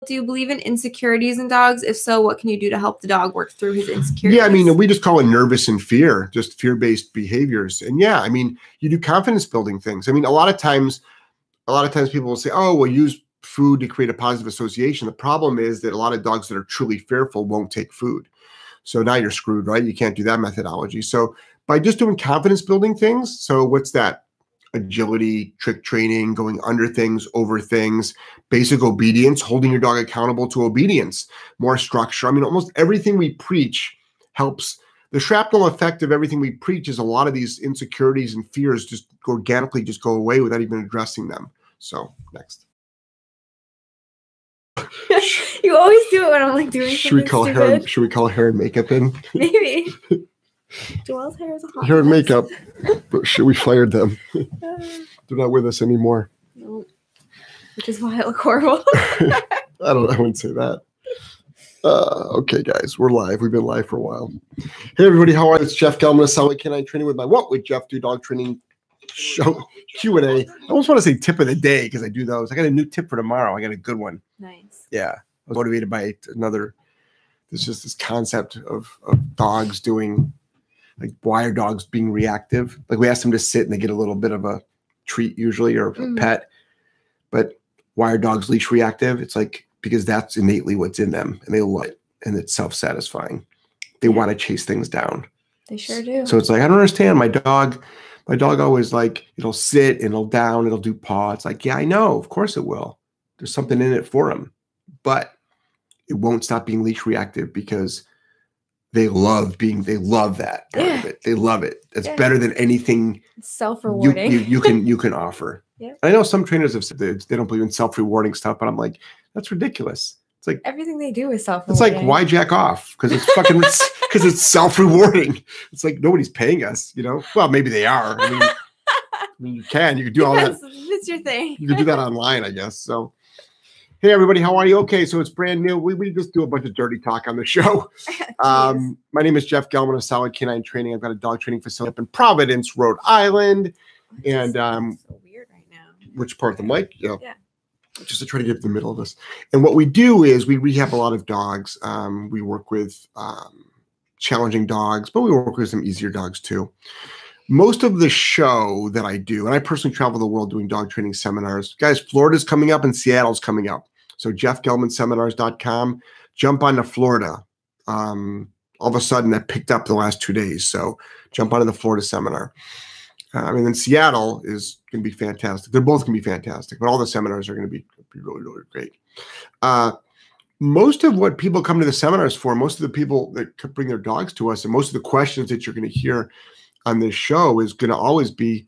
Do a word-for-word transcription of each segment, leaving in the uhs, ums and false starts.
Do you believe in insecurities in dogs? If so, what can you do to help the dog work through his insecurities? Yeah, I mean, we just call it nervous and fear, just fear-based behaviors. And yeah, I mean, you do confidence building things. I mean, a lot of times, a lot of times people will say, oh, we'll use food to create a positive association. The problem is that a lot of dogs that are truly fearful won't take food. So now you're screwed, right? You can't do that methodology. So by just doing confidence building things, so what's that? Agility, trick training, going under things, over things, basic obedience, holding your dog accountable to obedience, more structure. I mean, almost everything we preach helps. The shrapnel effect of everything we preach is a lot of these insecurities and fears just organically just go away without even addressing them. So next. You always do it when I'm like doing should we call stupid. hair and, should we call hair and makeup in? Maybe. Joelle's hair is a hot hair and mess. makeup. But should we fired them? They're not with us anymore. No. Which is why I look horrible. I don't I wouldn't say that. Uh, okay, guys, we're live. We've been live for a while. Hey, everybody, how are you? It's Jeff Gellman of Solid Canine Training with my What Would Jeff Do Dog Training Show Q and A. I almost want to say tip of the day because I do those. I got a new tip for tomorrow. I got a good one. Nice. Yeah. I was motivated by another. There's just this concept of, of dogs doing, like, why are dogs being reactive? Like, we ask them to sit and they get a little bit of a treat usually or a mm. pet. But why are dogs leash reactive? It's like, because that's innately what's in them and they love it and it's self-satisfying. They yeah. want to chase things down. They sure do. So it's like, I don't understand. My dog, my dog always like, it'll sit and it'll down, it'll do paw. It's like, yeah, I know. Of course it will. There's something in it for him. But it won't stop being leash reactive because they love being, they love that part yeah. of it. They love it. It's yeah. better than anything self-rewarding you, you, you can you can offer. Yeah. I know some trainers have said they, they don't believe in self-rewarding stuff, but I'm like, that's ridiculous. It's like everything they do is self-rewarding. It's like, why jack off? Because it's fucking because it's self-rewarding. It's like nobody's paying us, you know. Well, maybe they are. I mean, I mean you can. You can do all that. It's your thing. You can do that online, I guess. So. Hey, everybody, how are you? Okay, so it's brand new. We, we just do a bunch of dirty talk on the show. um, my name is Jeff Gellman of Solid Canine Training. I've got a dog training facility up in Providence, Rhode Island. And um, so weird right now. Which part of the mic? Yeah. yeah. Just to try to get to the middle of this. And what we do is we rehab a lot of dogs. Um, we work with um, challenging dogs, but we work with some easier dogs too. Most of the show that I do, and I personally travel the world doing dog training seminars. Guys, Florida's coming up and Seattle's coming up. So jeff gellman seminars dot com. Jump on to Florida. Um, all of a sudden, that picked up the last two days. So jump onto the Florida seminar. Uh, I mean, then Seattle is going to be fantastic. They're both going to be fantastic, but all the seminars are going to be, be really, really great. Uh, most of what people come to the seminars for, most of the people that bring their dogs to us, and most of the questions that you're going to hear on this show is going to always be,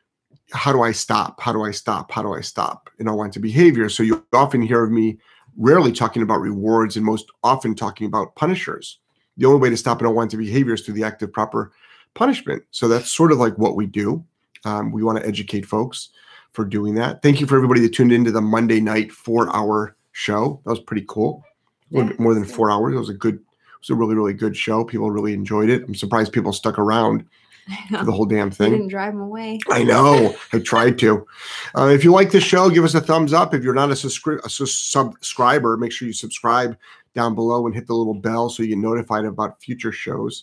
how do I stop? How do I stop? How do I stop in unwanted behavior? So you often hear of me rarely talking about rewards and most often talking about punishers. The only way to stop an unwanted behavior is through the active proper punishment. So that's sort of like what we do. Um, we want to educate folks for doing that. Thank you for everybody that tuned into the Monday night four hour show. That was pretty cool. A little bit more than four hours. It was a good, it was a really, really good show. People really enjoyed it. I'm surprised people stuck around for the whole damn thing. You didn't drive them away. I know. I tried to. Uh, if you like the show, give us a thumbs up. If you're not a, subscri a subscriber, make sure you subscribe down below and hit the little bell so you get notified about future shows.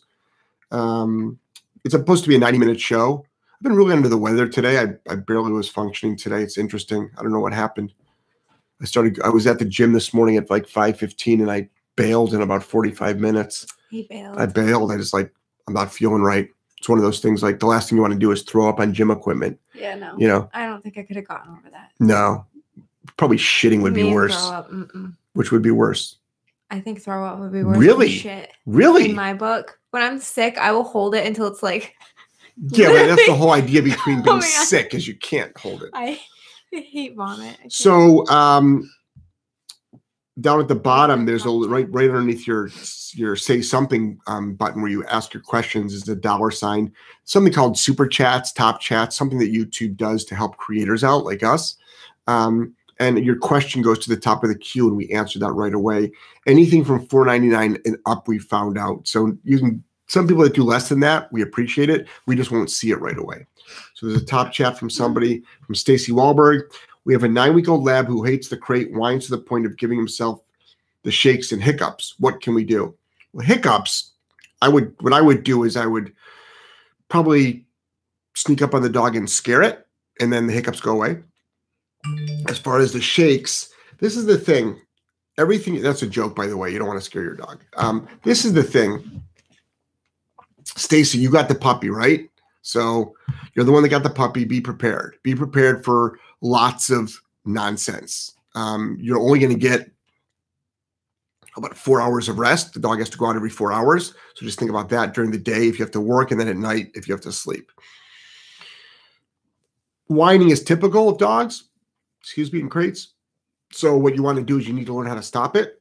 Um, it's supposed to be a ninety minute show. I've been really under the weather today. I, I barely was functioning today. It's interesting. I don't know what happened. I started, I was at the gym this morning at like five fifteen and I bailed in about forty-five minutes. He bailed. I bailed. I just like, I'm not feeling right. It's one of those things like the last thing you want to do is throw up on gym equipment. Yeah, no. You know? I don't think I could have gotten over that. No. Probably shitting would be worse. Throw up. Mm-mm. Which would be worse? I think throw up would be worse. Really? Than shit. Really? In my book. When I'm sick, I will hold it until it's like. Yeah, but that's the whole idea between being oh sick is you can't hold it. I hate vomit. I so um, down at the bottom, there's a right right underneath your your say something um, button where you ask your questions is a dollar sign, something called super chats, top chats, something that YouTube does to help creators out like us. Um, and your question goes to the top of the queue and we answer that right away. Anything from four ninety-nine and up, we found out. So you can, some people that do less than that, we appreciate it. We just won't see it right away. So there's a top chat from somebody, from Stacy Wahlberg. We have a nine-week-old lab who hates the crate, whines to the point of giving himself the shakes and hiccups. What can we do? Well, hiccups, I would, what I would do is I would probably sneak up on the dog and scare it, and then the hiccups go away. As far as the shakes, this is the thing. Everything, that's a joke, by the way. You don't want to scare your dog. Um, this is the thing. Stacy, you got the puppy, right? So you're the one that got the puppy. Be prepared. Be prepared for lots of nonsense. Um, you're only going to get about four hours of rest. The dog has to go out every four hours. So just think about that during the day if you have to work, and then at night if you have to sleep. Whining is typical of dogs, excuse me, in crates. So what you want to do is you need to learn how to stop it.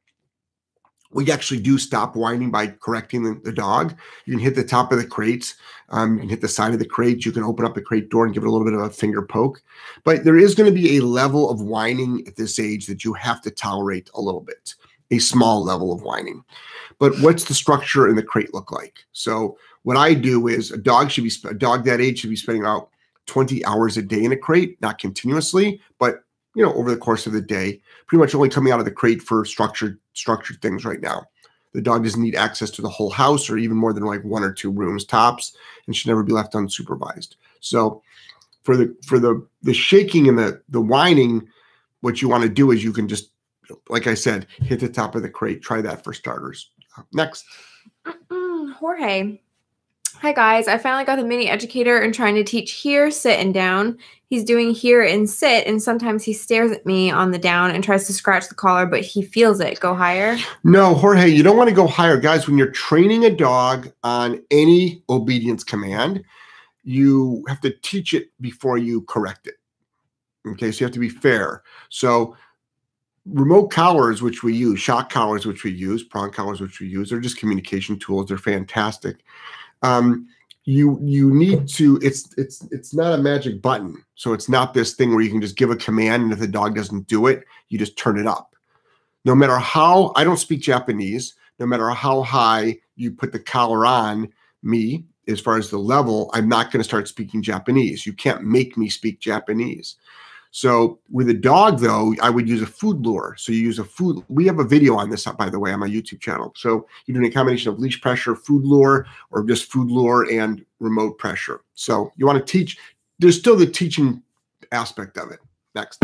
We actually do stop whining by correcting the, the dog. You can hit the top of the crates. Um, you can hit the side of the crate. You can open up the crate door and give it a little bit of a finger poke. But there is going to be a level of whining at this age that you have to tolerate a little bit, a small level of whining. But what's the structure in the crate look like? So what I do is a dog should be, a dog that age should be spending about twenty hours a day in a crate, not continuously, but you know, over the course of the day, pretty much only coming out of the crate for structured, structured things right now. The dog doesn't need access to the whole house or even more than like one or two rooms tops, and should never be left unsupervised. So for the, for the, the shaking and the, the whining, what you want to do is you can just, like I said, hit the top of the crate. Try that for starters. Next. Mm-mm, Jorge. Hi guys, I finally got the mini educator and trying to teach here, sit, and down. He's doing here and sit, and sometimes he stares at me on the down and tries to scratch the collar, but he feels it. Go higher? No, Jorge, you don't want to go higher. Guys, when you're training a dog on any obedience command, you have to teach it before you correct it. Okay, so you have to be fair. So remote collars, which we use, shock collars, which we use, prong collars, which we use, they're just communication tools. They're fantastic. Um, you you need to, it's it's it's not a magic button. So it's not this thing where you can just give a command and if the dog doesn't do it, you just turn it up. No matter how, I don't speak Japanese, no matter how high you put the collar on me, as far as the level, I'm not going to start speaking Japanese. You can't make me speak Japanese. So with a dog, though, I would use a food lure. So you use a food. We have a video on this, by the way, on my YouTube channel. So you're doing a combination of leash pressure, food lure, or just food lure and remote pressure. So you want to teach. There's still the teaching aspect of it. Next.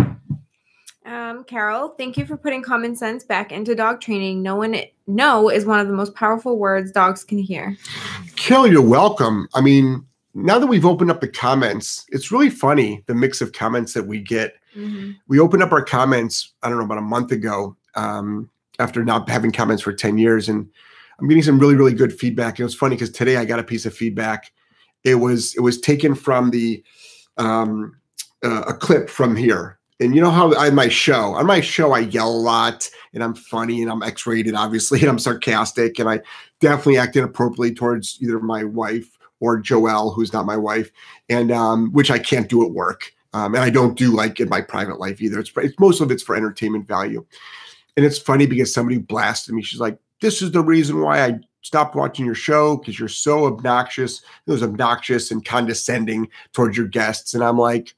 Um, Carol, thank you for putting common sense back into dog training. No one, no is one of the most powerful words dogs can hear. Carol, you're welcome. I mean, now that we've opened up the comments, it's really funny, the mix of comments that we get. Mm-hmm. We opened up our comments, I don't know, about a month ago, um, after not having comments for ten years. And I'm getting some really, really good feedback. It was funny because today I got a piece of feedback. It was, it was taken from the, um, uh, a clip from here. And you know how on my show, on my show, I yell a lot and I'm funny and I'm X-rated, obviously, and I'm sarcastic. And I definitely act inappropriately towards either my wife or Joelle, who's not my wife, and um, which I can't do at work. Um, and I don't do like in my private life either. It's, it's most of it's for entertainment value. And it's funny because somebody blasted me. She's like, this is the reason why I stopped watching your show, because you're so obnoxious. It was obnoxious and condescending towards your guests. And I'm like,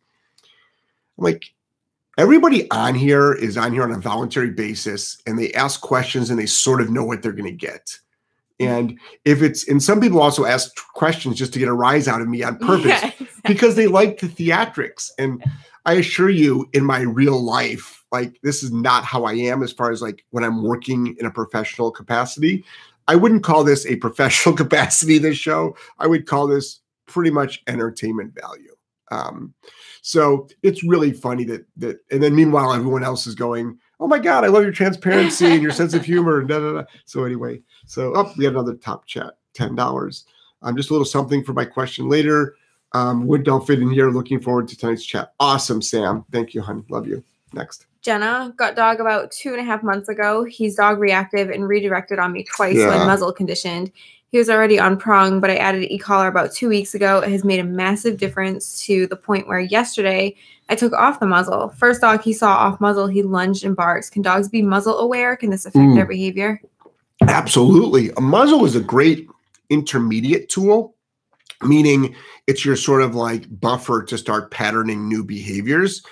I'm like, everybody on here is on here on a voluntary basis, and they ask questions and they sort of know what they're going to get. And if it's, and some people also ask questions just to get a rise out of me on purpose, yeah, exactly, because they like the theatrics. And I assure you, in my real life, like this is not how I am as far as like when I'm working in a professional capacity. I wouldn't call this a professional capacity, this show. I would call this pretty much entertainment value. Um, so it's really funny that, that, and then meanwhile, everyone else is going, oh my God, I love your transparency and your sense of humor. And da, da, da. So anyway, so oh, we have another top chat, ten dollars. Um, just a little something for my question later. Um, would don't fit in here. Looking forward to tonight's chat. Awesome, Sam. Thank you, honey. Love you. Next. Jenna got dog about two and a half months ago. He's dog reactive and redirected on me twice yeah. when muzzle conditioned. He was already on prong, but I added e-collar about two weeks ago. It has made a massive difference to the point where yesterday I took off the muzzle. First dog he saw off muzzle, he lunged and barks. Can dogs be muzzle aware? Can this affect mm. their behavior? Absolutely. A muzzle is a great intermediate tool, meaning it's your sort of like buffer to start patterning new behaviors.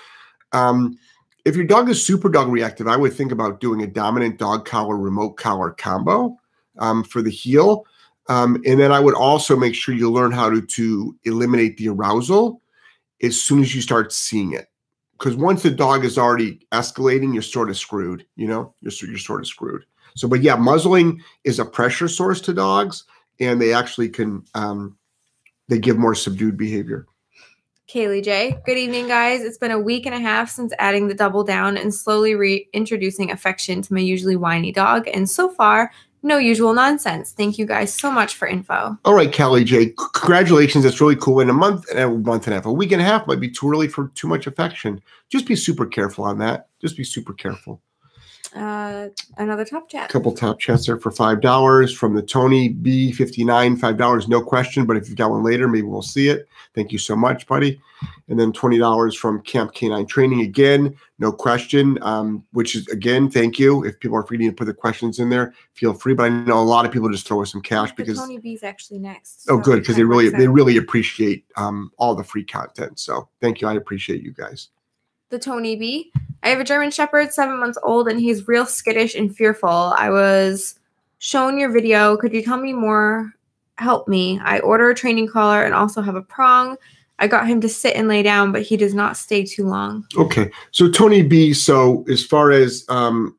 Um, if your dog is super dog reactive, I would think about doing a dominant dog collar, remote collar combo um, for the heel. Um, and then I would also make sure you learn how to, to eliminate the arousal as soon as you start seeing it. Because once the dog is already escalating, you're sort of screwed, you know, you're, you're sort of screwed. So, but yeah, muzzling is a pressure source to dogs, and they actually can, um, they give more subdued behavior. Kaylee J. Good evening, guys. It's been a week and a half since adding the double down and slowly reintroducing affection to my usually whiny dog. And so far, no usual nonsense. Thank you guys so much for info. All right, Callie J. Congratulations. That's really cool. In a month and a month and a half, a week and a half might be too early for too much affection. Just be super careful on that. Just be super careful. Uh, another top chat. A couple top chats there for five dollars from the Tony B fifty-nine, five dollars, no question. But if you've got one later, maybe we'll see it. Thank you so much, buddy. And then twenty dollars from Camp Canine Training again, no question, um, which is, again, thank you. If people are free to put the questions in there, feel free. But I know a lot of people just throw us some cash the because Tony B is actually next. Oh, so good, because they really they really appreciate um, all the free content. So thank you. I appreciate you guys. The Tony B. I have a German Shepherd, seven months old, and he's real skittish and fearful. I was shown your video. Could you tell me more? Help me. I order a training collar and also have a prong. I got him to sit and lay down, but he does not stay too long. Okay. So Tony B, so as far as, um,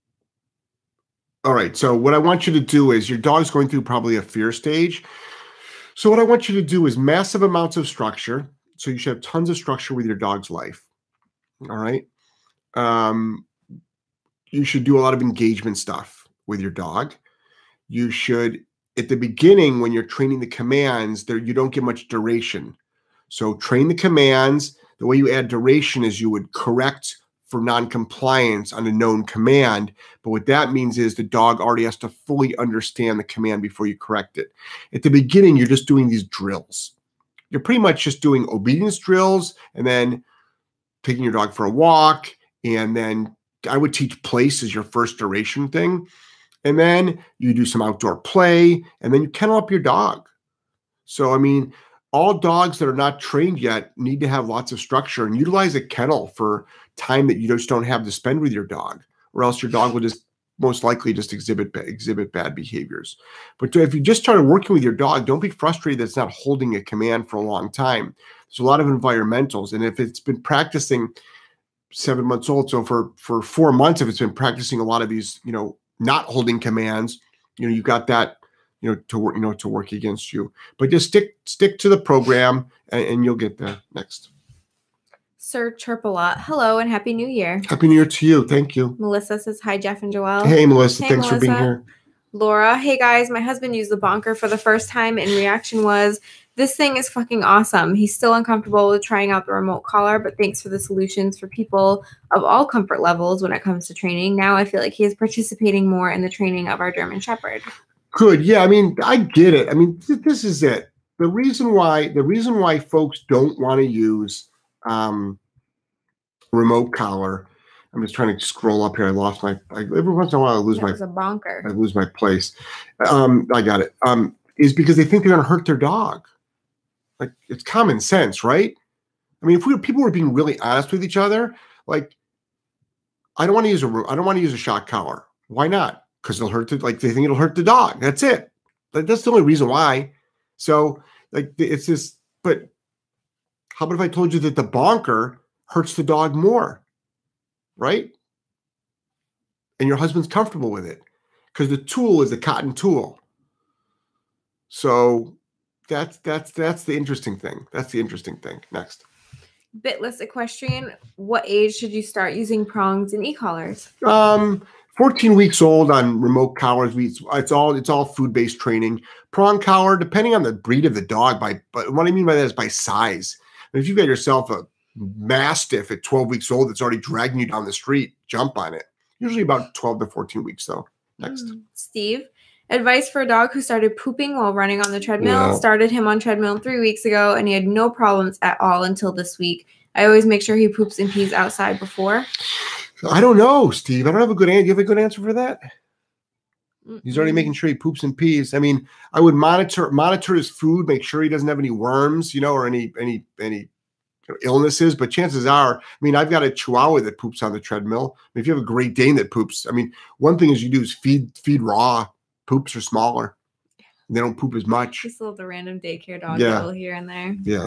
all right. So what I want you to do is your dog's going through probably a fear stage. So what I want you to do is massive amounts of structure. So you should have tons of structure with your dog's life. All right. Um, you should do a lot of engagement stuff with your dog. You should, at the beginning, when you're training the commands, there you don't get much duration. So train the commands. The way you add duration is you would correct for non-compliance on a known command. But what that means is the dog already has to fully understand the command before you correct it. At the beginning, you're just doing these drills. You're pretty much just doing obedience drills and then taking your dog for a walk. And then I would teach place as your first duration thing. And then you do some outdoor play, and then you kennel up your dog. So, I mean, all dogs that are not trained yet need to have lots of structure, and utilize a kennel for time that you just don't have to spend with your dog, or else your dog will just most likely just exhibit, exhibit bad behaviors. But if you just started working with your dog, don't be frustrated that it's not holding a command for a long time. There's a lot of environmentals, and if it's been practicing seven months old, so for, for four months, if it's been practicing a lot of these, you know, not holding commands, you know, you got that, you know, to work, you know, to work against you. But just stick, stick to the program, and, and you'll get there. Next. Sir Chirp-a-lot. Hello and Happy New Year. Happy New Year to you. Thank you. Melissa says hi, Jeff and Joelle. Hey, Melissa. Hey, Thanks Melissa. for being here. Laura. Hey, guys. My husband used the bonker for the first time, and reaction was, this thing is fucking awesome. He's still uncomfortable with trying out the remote collar, but thanks for the solutions for people of all comfort levels when it comes to training. Now I feel like he is participating more in the training of our German Shepherd. Good. Yeah. I mean, I get it. I mean, th this is it. The reason why, the reason why folks don't want to use um, remote collar. I'm just trying to scroll up here. I lost my, I, every once in a while I lose that my, was a bonker. I lose my place. Um, I got it. Um, is because they think they're going to hurt their dog. Like, it's common sense, right? I mean, if we were, people were being really honest with each other, like, I don't want to use a, I don't want to use a shock collar. Why not? Because it'll hurt the, like, they think it'll hurt the dog. That's it. Like, that's the only reason why. So, like, it's this, but how about if I told you that the bonker hurts the dog more, right? And your husband's comfortable with it because the tool is a cotton tool. So that's that's that's the interesting thing. That's the interesting thing. Next. Bitless Equestrian. What age should you start using prongs and e-collars? Um, fourteen weeks old on remote collars. We, it's all it's all food-based training. Prong collar, depending on the breed of the dog. By but what I mean by that is by size. If you've got yourself a Mastiff at twelve weeks old that's already dragging you down the street, jump on it. Usually about twelve to fourteen weeks, though. Next. Mm, Steve. Advice for a dog who started pooping while running on the treadmill. Yeah. Started him on treadmill three weeks ago, and he had no problems at all until this week. I always make sure he poops and pees outside before. I don't know, Steve. I don't have a good answer. You have a good answer for that? Mm-mm. He's already making sure he poops and pees. I mean, I would monitor monitor his food, make sure he doesn't have any worms, you know, or any any any illnesses, but chances are, I mean, I've got a Chihuahua that poops on the treadmill. I mean, if you have a Great Dane that poops, I mean, one thing is you do is feed feed raw. Poops are smaller. They don't poop as much. Just love the random daycare dog yeah. little here and there. Yeah.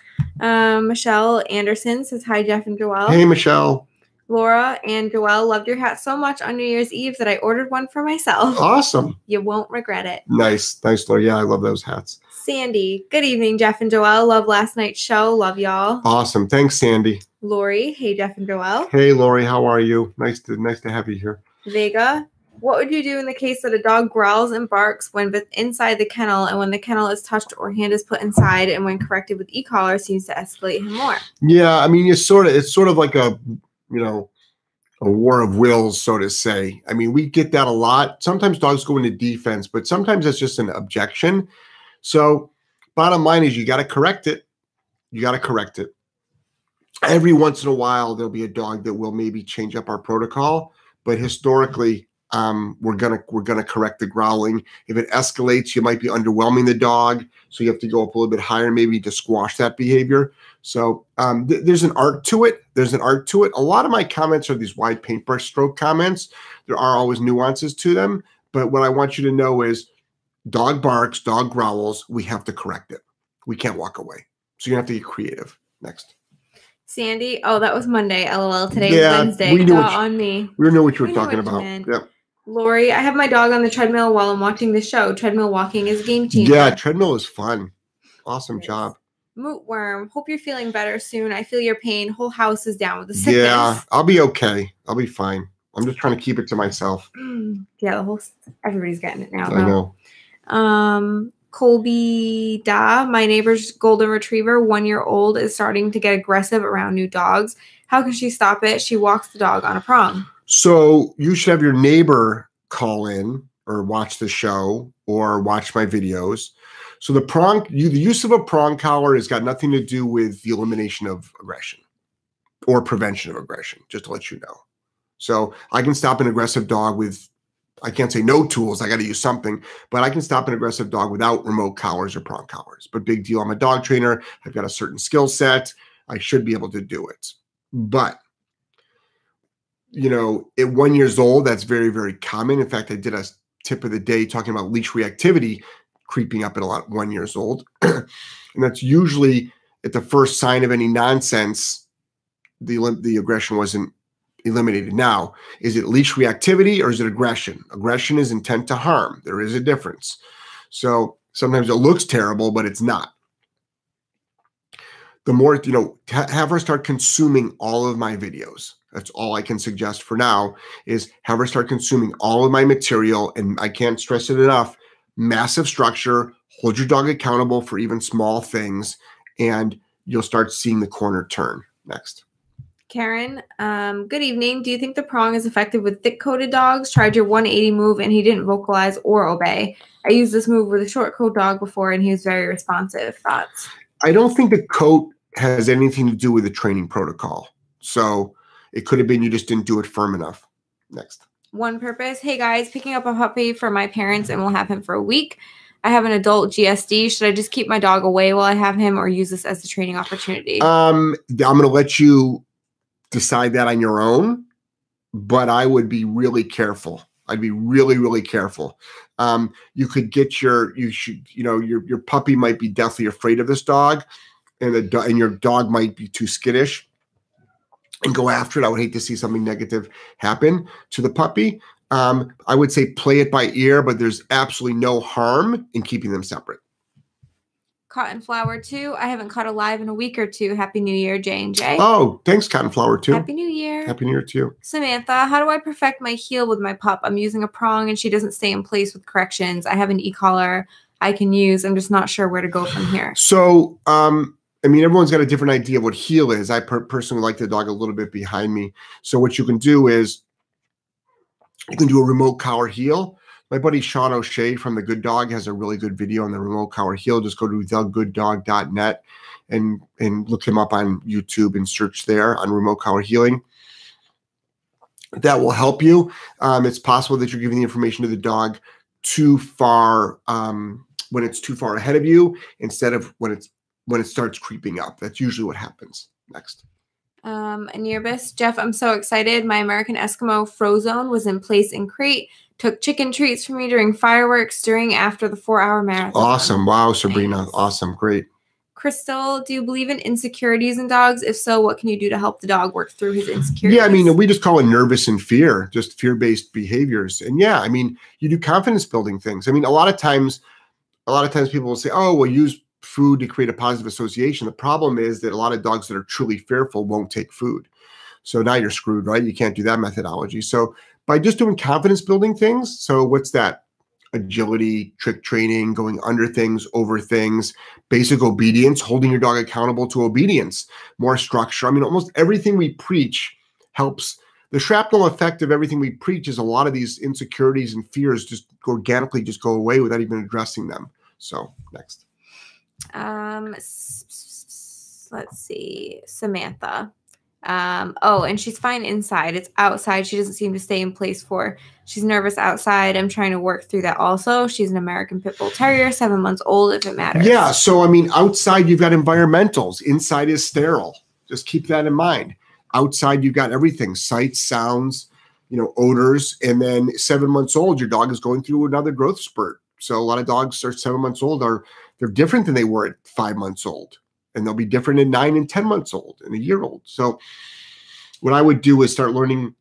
Um, Michelle Anderson says, hi, Jeff and Joelle. Hey, Michelle. Laura and Joelle, loved your hat so much on New Year's Eve that I ordered one for myself. Awesome. You won't regret it. Nice. Nice, Laura. Yeah, I love those hats. Sandy, good evening, Jeff and Joelle. Love last night's show. Love y'all. Awesome. Thanks, Sandy. Lori, hey, Jeff and Joelle. Hey, Lori. How are you? Nice to nice to have you here. Vega, what would you do in the case that a dog growls and barks when inside the kennel, and when the kennel is touched or hand is put inside, and when corrected with e-collar seems to escalate him more? Yeah, I mean, it's sort of it's sort of like a, you know, a war of wills, so to say. I mean, we get that a lot. Sometimes dogs go into defense, but sometimes it's just an objection. So bottom line is you got to correct it. You got to correct it. Every once in a while, there'll be a dog that will maybe change up our protocol, but historically, um, we're gonna we're gonna correct the growling. If it escalates, you might be underwhelming the dog, so you have to go up a little bit higher, maybe to squash that behavior. So um, th there's an art to it. There's an art to it. A lot of my comments are these wide paintbrush stroke comments. There are always nuances to them, but what I want you to know is, dog barks, dog growls. We have to correct it. We can't walk away. So you have to get creative. Next. Sandy, oh, that was Monday. L O L. Today's yeah, Wednesday. We knew what you, on me. We knew what you were we talking about. Yep. Lori, I have my dog on the treadmill while I'm watching the show. Treadmill walking is a game changer. Yeah, treadmill is fun. Awesome yes. job. Moot worm, hope you're feeling better soon. I feel your pain. Whole house is down with the sickness. Yeah, I'll be okay. I'll be fine. I'm just trying to keep it to myself. Yeah, the whole everybody's getting it now. I know. Um, Colby Da, my neighbor's golden retriever, one year old, is starting to get aggressive around new dogs. How can she stop it? She walks the dog on a prong. So you should have your neighbor call in or watch the show or watch my videos. So the prong, you, the use of a prong collar has got nothing to do with the elimination of aggression or prevention of aggression, just to let you know. So I can stop an aggressive dog with, I can't say no tools, I got to use something, but I can stop an aggressive dog without remote collars or prong collars. But big deal, I'm a dog trainer. I've got a certain skill set. I should be able to do it. But you know, at one years old, that's very, very common. In fact, I did a tip of the day talking about leash reactivity creeping up at a lot one years old. And that's usually at the first sign of any nonsense, the, the aggression wasn't eliminated. Now, is it leash reactivity or is it aggression? Aggression is intent to harm. There is a difference. So sometimes it looks terrible, but it's not. The more, you know, have her start consuming all of my videos. That's all I can suggest for now, is have her start consuming all of my material. And I can't stress it enough, massive structure, hold your dog accountable for even small things, and you'll start seeing the corner turn. Next. Karen, um, good evening. Do you think the prong is effective with thick-coated dogs? Tried your one eighty move and he didn't vocalize or obey. I used this move with a short coat dog before and he was very responsive. Thoughts? I don't think the coat has anything to do with the training protocol. So it could have been you just didn't do it firm enough. Next. One purpose. Hey guys, picking up a puppy for my parents and we'll have him for a week. I have an adult G S D. Should I just keep my dog away while I have him or use this as a training opportunity? Um, I'm going to let you decide that on your own, but I would be really careful. I'd be really, really careful. Um, you could get your, you should, you know, your, your puppy might be deathly afraid of this dog, and the and your dog might be too skittish and go after it. I would hate to see something negative happen to the puppy. Um, I would say play it by ear, but there's absolutely no harm in keeping them separate. Cotton Flower two. I haven't caught a live in a week or two. Happy New Year, J and J. Oh, thanks, Cotton Flower two. Happy New Year. Happy New Year to you. Samantha, how do I perfect my heel with my pup? I'm using a prong and she doesn't stay in place with corrections. I have an e-collar I can use. I'm just not sure where to go from here. So, um, I mean, everyone's got a different idea of what heel is. I per personally like the dog a little bit behind me. So what you can do is you can do a remote collar heel. My buddy Sean O'Shea from The Good Dog has a really good video on the remote collar heel. Just go to the good dog dot net and, and look him up on YouTube and search there on remote collar healing. That will help you. Um, it's possible that you're giving the information to the dog too far, um, when it's too far ahead of you, instead of when it's when it starts creeping up. That's usually what happens. Next. Um, Anirbis, Jeff, I'm so excited. My American Eskimo Frozone was in place in crate. Took chicken treats for me during fireworks during after the four-hour marathon. Awesome. Wow, Sabrina. Nice. Awesome. Great. Crystal, do you believe in insecurities in dogs? If so, what can you do to help the dog work through his insecurities? Yeah, I mean, we just call it nervous and fear, just fear-based behaviors. And yeah, I mean, you do confidence building things. I mean, a lot of times, a lot of times people will say, oh, well, use food to create a positive association. The problem is that a lot of dogs that are truly fearful won't take food. So now you're screwed, right? You can't do that methodology. So by just doing confidence building things, so what's that? Agility, trick training, going under things, over things, basic obedience, holding your dog accountable to obedience, more structure. I mean, almost everything we preach helps. The shrapnel effect of everything we preach is a lot of these insecurities and fears just organically just go away without even addressing them. So next. Um, let's see, Samantha. Um, oh, and she's fine inside. It's outside. She doesn't seem to stay in place for. She's nervous outside. I'm trying to work through that also. She's an American Pit Bull Terrier, seven months old, if it matters. Yeah. So, I mean, outside you've got environmentals. Inside is sterile. Just keep that in mind. Outside you've got everything, sights, sounds, you know, odors. And then seven months old, your dog is going through another growth spurt. So a lot of dogs are seven months old are, they're different than they were at five months old. And they'll be different in nine and ten months old and a year old. So what I would do is start learning,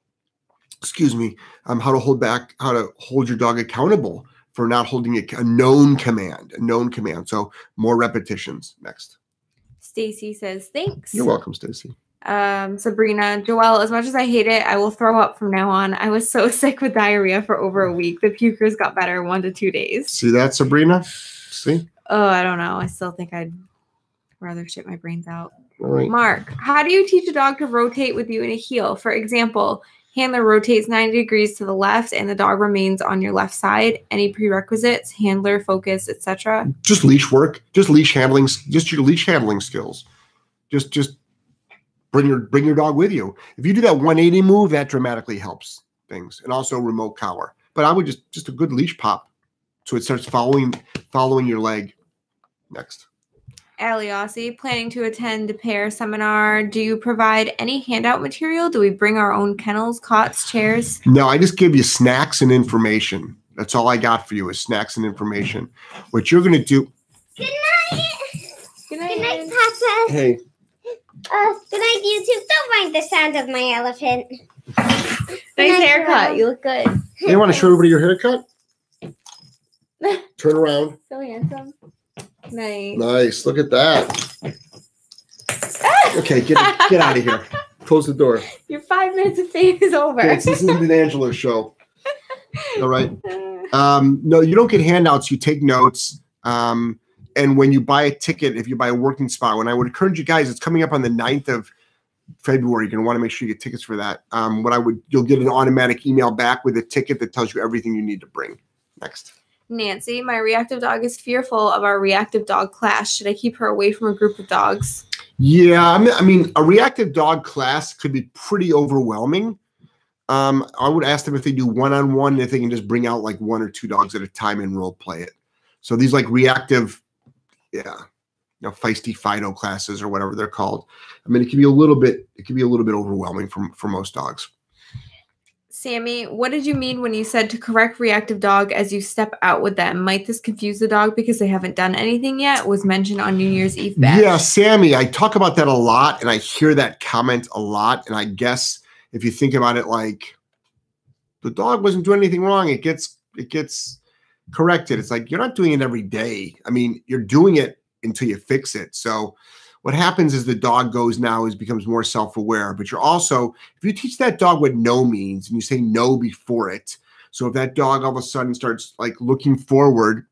excuse me, um, how to hold back, how to hold your dog accountable for not holding a, a known command, a known command. So more repetitions. Next. Stacy says, thanks. You're welcome, Stacy. Um, Sabrina, Joelle, as much as I hate it, I will throw up from now on. I was so sick with diarrhea for over a week. The pukers got better in one to two days. See that, Sabrina? See? Oh, I don't know. I still think I'd rather shit my brains out. All right. Mark, how do you teach a dog to rotate with you in a heel? For example, handler rotates ninety degrees to the left and the dog remains on your left side. Any prerequisites, handler, focus, et cetera? Just leash work, just leash handling, just your leash handling skills. Just, just bring your bring your dog with you. If you do that one eighty move, that dramatically helps things, and also remote collar. But I would just just a good leash pop, so it starts following following your leg. Next. Aliossi, planning to attend a pair seminar. Do you provide any handout material? Do we bring our own kennels, cots, chairs? No, I just give you snacks and information. That's all I got for you is snacks and information. What you're going to do. Good night. Good night, Good night, Papa. Hey. Uh, good night, YouTube. Don't mind the sound of my elephant. Nice night, haircut. Joelle. You look good. Hey, you want to show everybody your haircut? Turn around. So handsome. Nice. Nice. Look at that. Okay, get get out of here. Close the door. Your five minutes of fame is over. Thanks. This isn't an Angela show. All right. Um, no, you don't get handouts. You take notes. Um, and when you buy a ticket, if you buy a working spot, when I would encourage you guys, it's coming up on the ninth of February. You're going to want to make sure you get tickets for that. Um, what I would, you'll get an automatic email back with a ticket that tells you everything you need to bring. Next. Nancy, my reactive dog is fearful of our reactive dog class. Should I keep her away from a group of dogs? Yeah, I mean, I mean a reactive dog class could be pretty overwhelming. Um, I would ask them if they do one-on-one, if they can just bring out like one or two dogs at a time and role play it. So these like reactive, yeah, you know, feisty Fido classes or whatever they're called. I mean, it can be a little bit, it can be a little bit overwhelming for, for most dogs. Sammy, what did you mean when you said to correct reactive dog as you step out with them? Might this confuse the dog because they haven't done anything yet? Was mentioned on New Year's Eve bash. Yeah, Sammy, I talk about that a lot, and I hear that comment a lot. And I guess if you think about it, like the dog wasn't doing anything wrong, it gets it gets corrected. It's like you're not doing it every day. I mean, you're doing it until you fix it. So what happens is the dog goes now is becomes more self-aware, but you're also, if you teach that dog what no means and you say no before it. So if that dog all of a sudden starts like looking forward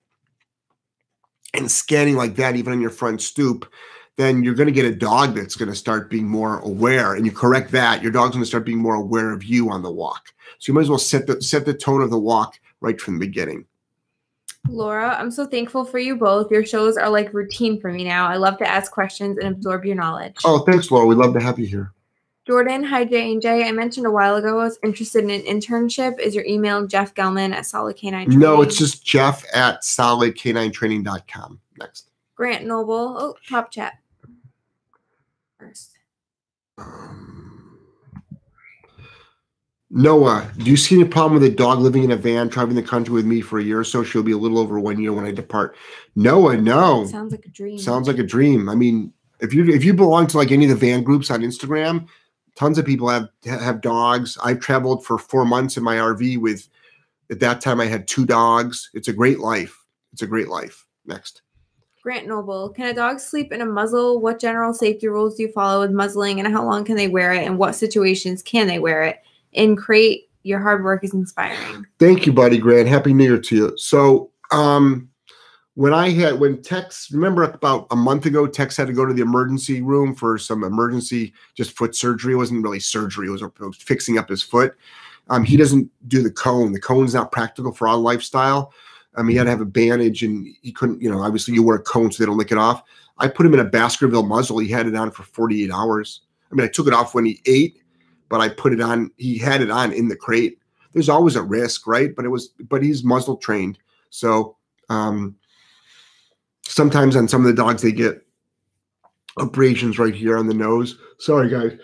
and scanning like that, even on your front stoop, then you're going to get a dog that's going to start being more aware, and you correct that. Your dog's going to start being more aware of you on the walk. So you might as well set the, set the tone of the walk right from the beginning. Laura, I'm so thankful for you both. Your shows are like routine for me now. I love to ask questions and absorb your knowledge. Oh, thanks, Laura. We'd love to have you here. Jordan, hi, J and J. I mentioned a while ago I was interested in an internship. Is your email Jeff Gellman at Solid K nine Training? No, it's just Jeff at solid K nine training dot com. Next. Grant Noble. Oh, top chat. first. Um, Noah, do you see any problem with a dog living in a van, traveling the country with me for a year or so? She'll be a little over one year when I depart. Noah, no. Sounds like a dream. Sounds like a dream. I mean, if you if you belong to like any of the van groups on Instagram, tons of people have have dogs. I've traveled for four months in my R V with, at that time I had two dogs. It's a great life. It's a great life. Next. Grant Noble, can a dog sleep in a muzzle? What general safety rules do you follow with muzzling, and how long can they wear it, and what situations can they wear it? In crate, your hard work is inspiring. Thank you, buddy, Grant. Happy New Year to you. So um, when I had, when Tex, remember about a month ago, Tex had to go to the emergency room for some emergency, just foot surgery. It wasn't really surgery. It was, it was fixing up his foot. Um, he doesn't do the cone. The cone's not practical for our lifestyle. Um, he had to have a bandage, and he couldn't, you know, obviously you wear a cone so they don't lick it off. I put him in a Baskerville muzzle. He had it on for forty-eight hours. I mean, I took it off when he ate, but I put it on, he had it on in the crate. There's always a risk, right? But it was, but he's muzzle trained. So um, sometimes on some of the dogs, they get abrasions right here on the nose. Sorry, guys.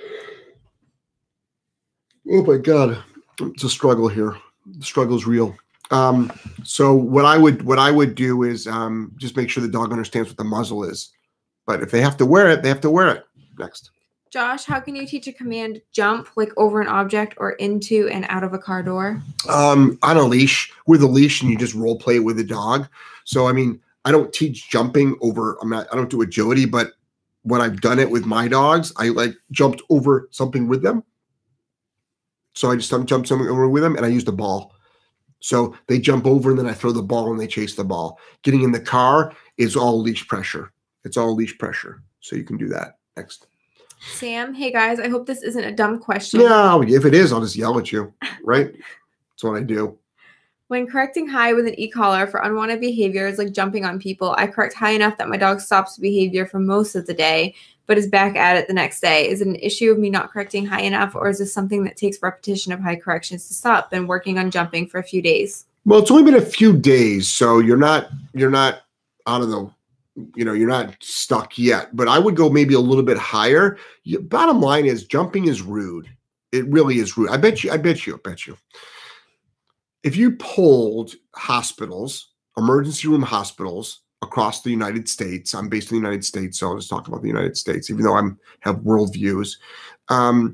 Oh my God. It's a struggle here. The struggle's real. Um, so what I would, what I would do is um, just make sure the dog understands what the muzzle is. But if they have to wear it, they have to wear it. Next. Josh, how can you teach a command jump, like over an object or into and out of a car door? Um, on a leash, with a leash, and you just role play it with the dog. So, I mean, I don't teach jumping over, I'm not, I don't do agility, but when I've done it with my dogs, I like jumped over something with them. So I just jumped something over with them, and I used a ball. So they jump over, and then I throw the ball and they chase the ball. Getting in the car is all leash pressure. It's all leash pressure. So you can do that. Next. Sam, hey guys, I hope this isn't a dumb question. No, if it is, I'll just yell at you, right? That's what I do. When correcting high with an e-collar for unwanted behaviors like jumping on people, I correct high enough that my dog stops the behavior for most of the day, but is back at it the next day. Is it an issue of me not correcting high enough, or is this something that takes repetition of high corrections to stop? Been working on jumping for a few days. Well, it's only been a few days, so you're not you're not out of the, you know, you're not stuck yet. But I would go maybe a little bit higher. You, bottom line is jumping is rude. It really is rude. I bet you. I bet you. I bet you. If you polled hospitals, emergency room hospitals across the United States, I'm based in the United States, so I'll just talk about the United States, even though I'm have worldviews. Um,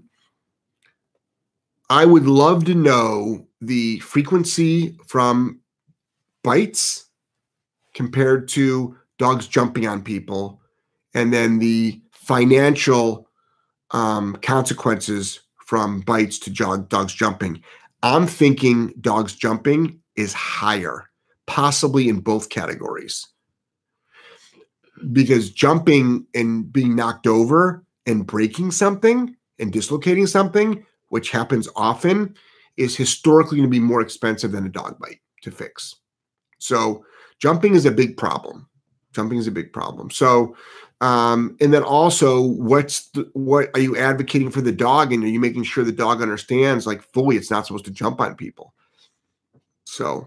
I would love to know the frequency from bites compared to dogs jumping on people, and then the financial um, consequences from bites to jog, dogs jumping. I'm thinking dogs jumping is higher, possibly in both categories. Because jumping and being knocked over and breaking something and dislocating something, which happens often, is historically going to be more expensive than a dog bite to fix. So jumping is a big problem. Jumping is a big problem. So, um, and then also, what's the, what are you advocating for the dog, and are you making sure the dog understands, like, fully, it's not supposed to jump on people? So,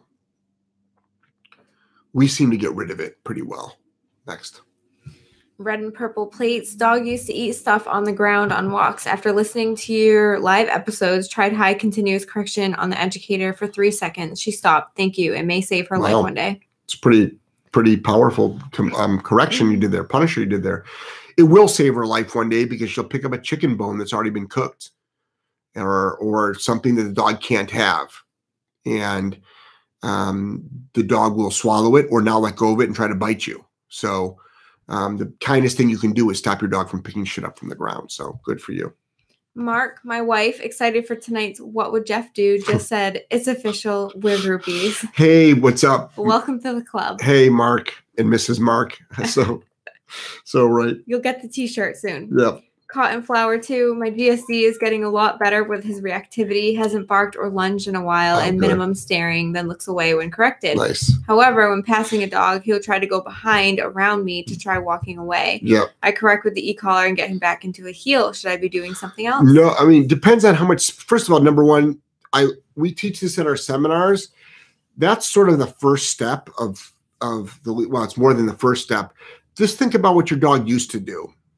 we seem to get rid of it pretty well. Next. Red and purple plates. Dog used to eat stuff on the ground on walks. After listening to your live episodes, tried high continuous correction on the educator for three seconds. She stopped. Thank you. It may save her Wow. life one day. It's pretty. Pretty powerful um, correction you did there, punisher you did there. It will save her life one day, because she'll pick up a chicken bone that's already been cooked, or or something that the dog can't have, and um, the dog will swallow it or not let go of it and try to bite you. So um, the kindest thing you can do is stop your dog from picking shit up from the ground. So good for you. Mark, my wife, excited for tonight's What Would Jeff Do, just said, it's official, we're groupies. Hey, what's up? Welcome to the club. Hey, Mark and Missus Mark. So, so right. You'll get the t-shirt soon. Yeah. Cotton Flower, too. My G S D is getting a lot better with his reactivity. Hasn't barked or lunged in a while, Oh, and good. minimum staring, then looks away when corrected. Nice. However, when passing a dog, he'll try to go behind around me to try walking away. Yeah. I correct with the e-collar and get him back into a heel. Should I be doing something else? No, I mean, depends on how much. First of all, number one, I we teach this in our seminars. That's sort of the first step of of the, well, it's more than the first step. Just think about what your dog used to do.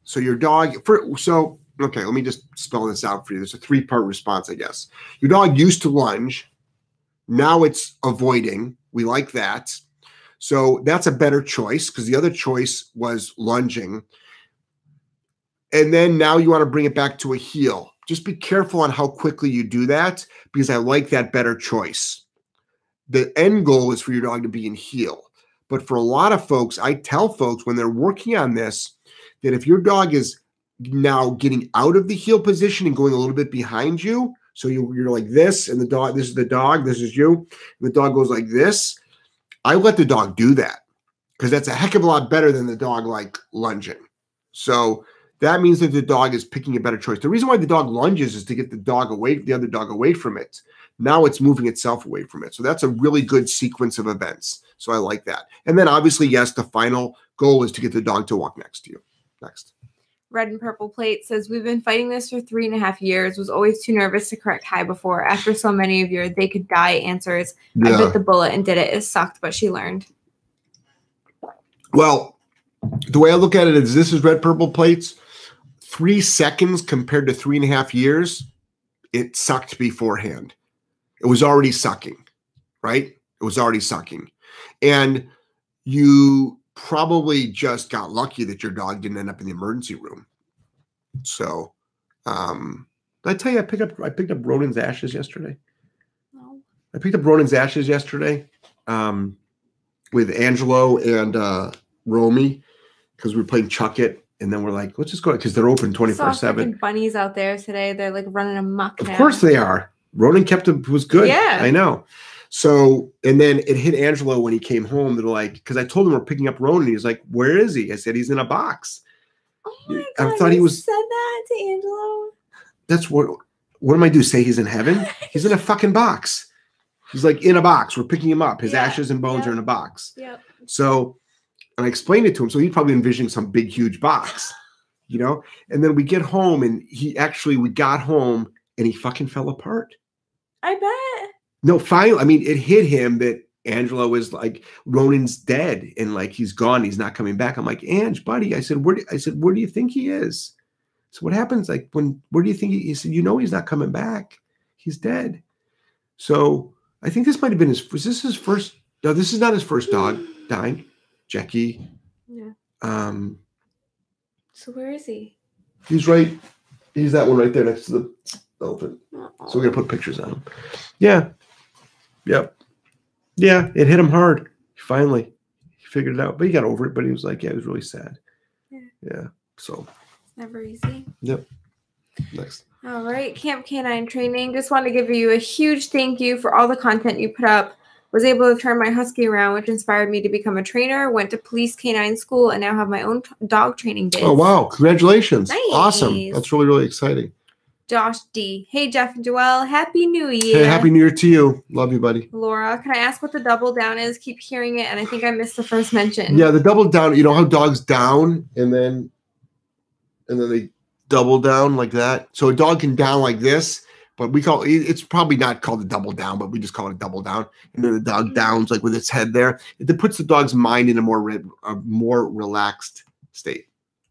So your dog, for, so, okay, let me just spell this out for you. There's a three-part response, I guess. Your dog used to lunge. Now it's avoiding. We like that. So that's a better choice because the other choice was lunging. And then now you want to bring it back to a heel. Just be careful on how quickly you do that because I like that better choice. The end goal is for your dog to be in heel. But for a lot of folks, I tell folks when they're working on this, that if your dog is now getting out of the heel position and going a little bit behind you, so you, you're like this, and the dog, this is the dog, this is you, and the dog goes like this, I let the dog do that because that's a heck of a lot better than the dog like lunging. So that means that the dog is picking a better choice. The reason why the dog lunges is to get the dog away, the other dog away from it. Now it's moving itself away from it. So that's a really good sequence of events. So I like that. And then obviously, yes, the final goal is to get the dog to walk next to you. Next. Red and Purple Plate says, we've been fighting this for three and a half years. Was always too nervous to correct Kai before. After so many of your they could die answers, yeah. I bit the bullet and did it. It sucked, but she learned. Well, the way I look at it is this is Red Purple Plates. Three seconds compared to three and a half years, it sucked beforehand. It was already sucking, right? It was already sucking. And you probably just got lucky that your dog didn't end up in the emergency room. So, um, did I tell you I picked up I picked up Ronan's ashes yesterday? No. I picked up Ronan's ashes yesterday um, with Angelo and uh, Romy because we were playing Chuck It. And then we're like, let's just go because they're open twenty-four seven. Bunnies out there today. They're like running amok now. Of course they are. Ronan kept him, was good. Yeah. I know. So, and then it hit Angelo when he came home. They're like, because I told him we're picking up Ronan. He's like, where is he? I said, he's in a box. Oh my God. I thought he was. Said that to Angelo. That's what, what am I do? Say he's in heaven? He's in a fucking box. He's like in a box. We're picking him up. His yeah. ashes and bones yeah. are in a box. Yeah. So, and I explained it to him. So he probably envisioning some big, huge box, you know? And then we get home and he actually, we got home and he fucking fell apart. I bet. No, finally, I mean, it hit him that Angelo was like, Ronan's dead and like, he's gone. He's not coming back. I'm like, Ange, buddy. I said, where do, I said, where do you think he is? So what happens? Like when, where do you think he, he said, you know, he's not coming back. He's dead. So I think this might've been his, was this his first? No, this is not his first dog dying. Jackie. Yeah. Um, so where is he? He's right. He's that one right there next to the elephant. Uh-oh. So we're going to put pictures on him. Yeah. Yep. Yeah. It hit him hard. Finally. He figured it out. But he got over it. But he was like, yeah, it was really sad. Yeah. Yeah. So. It's never easy. Yep. Next. All right. Camp Canine Training. Just want to give you a huge thank you for all the content you put up. Was able to turn my husky around, which inspired me to become a trainer. Went to police canine school and now have my own dog training biz. Oh, wow. Congratulations. Nice. Awesome. That's really, really exciting. Josh D. Hey, Jeff and Joelle. Happy New Year. Hey, Happy New Year to you. Love you, buddy. Laura, can I ask what the double down is? Keep hearing it, and I think I missed the first mention. Yeah, the double down. You know how dogs down and then and then they double down like that? So a dog can down like this. But we call it, it's probably not called a double down, but we just call it a double down. And then the dog downs like with its head there. It puts the dog's mind in a more, re, a more relaxed state.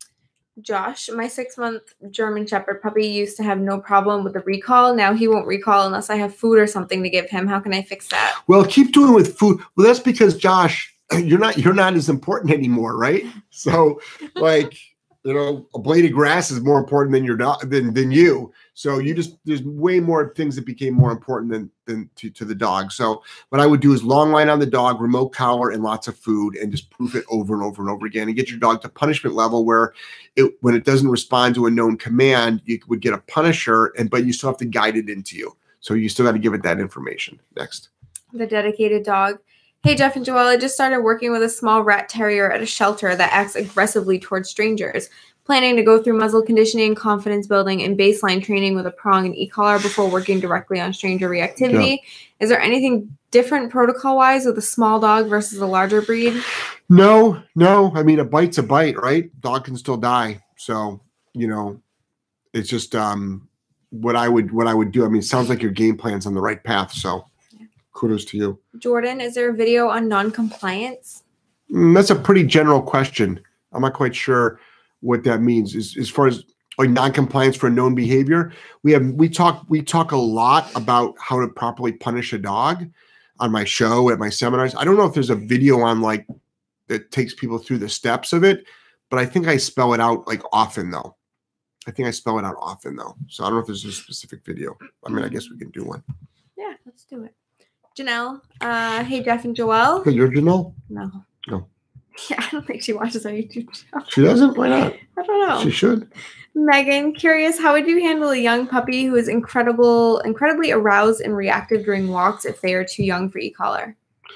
Josh, my six-month German Shepherd puppy used to have no problem with the recall. Now he won't recall unless I have food or something to give him. How can I fix that? Well, keep doing it with food. Well, that's because, Josh, you're not you're not as important anymore, right? So, like, you know, a blade of grass is more important than your dog than than you. So you just there's way more things that became more important than than to, to the dog. So what I would do is long line on the dog, remote collar, and lots of food, and just proof it over and over and over again, and get your dog to punishment level where it when it doesn't respond to a known command, you would get a punisher, and but you still have to guide it into you. So you still got to give it that information. Next, the dedicated dog. Hey, Jeff and Joelle, I just started working with a small rat terrier at a shelter that acts aggressively towards strangers. Planning to go through muzzle conditioning, confidence building, and baseline training with a prong and e-collar before working directly on stranger reactivity. Yeah. Is there anything different protocol-wise with a small dog versus a larger breed? No, no. I mean, a bite's a bite, right? Dog can still die. So, you know, it's just um, what I would what I would do. I mean, it sounds like your game plan's on the right path. So kudos to you. Jordan, is there a video on non-compliance? Mm, that's a pretty general question. I'm not quite sure what that means is as far as like non-compliance for a known behavior. We have we talk we talk a lot about how to properly punish a dog on my show, at my seminars. I don't know if there's a video on like that takes people through the steps of it, but I think I spell it out like often though. I think I spell it out often though. So I don't know if there's a specific video. I mean, I guess we can do one. Yeah, let's do it. Janelle, uh, hey Jeff and Joelle. Hey, you're Janelle? No. No. Yeah, I don't think she watches our YouTube show. She doesn't? Why not? I don't know. She should. Megan, curious, how would you handle a young puppy who is incredible, incredibly aroused and reactive during walks if they are too young for e-collar?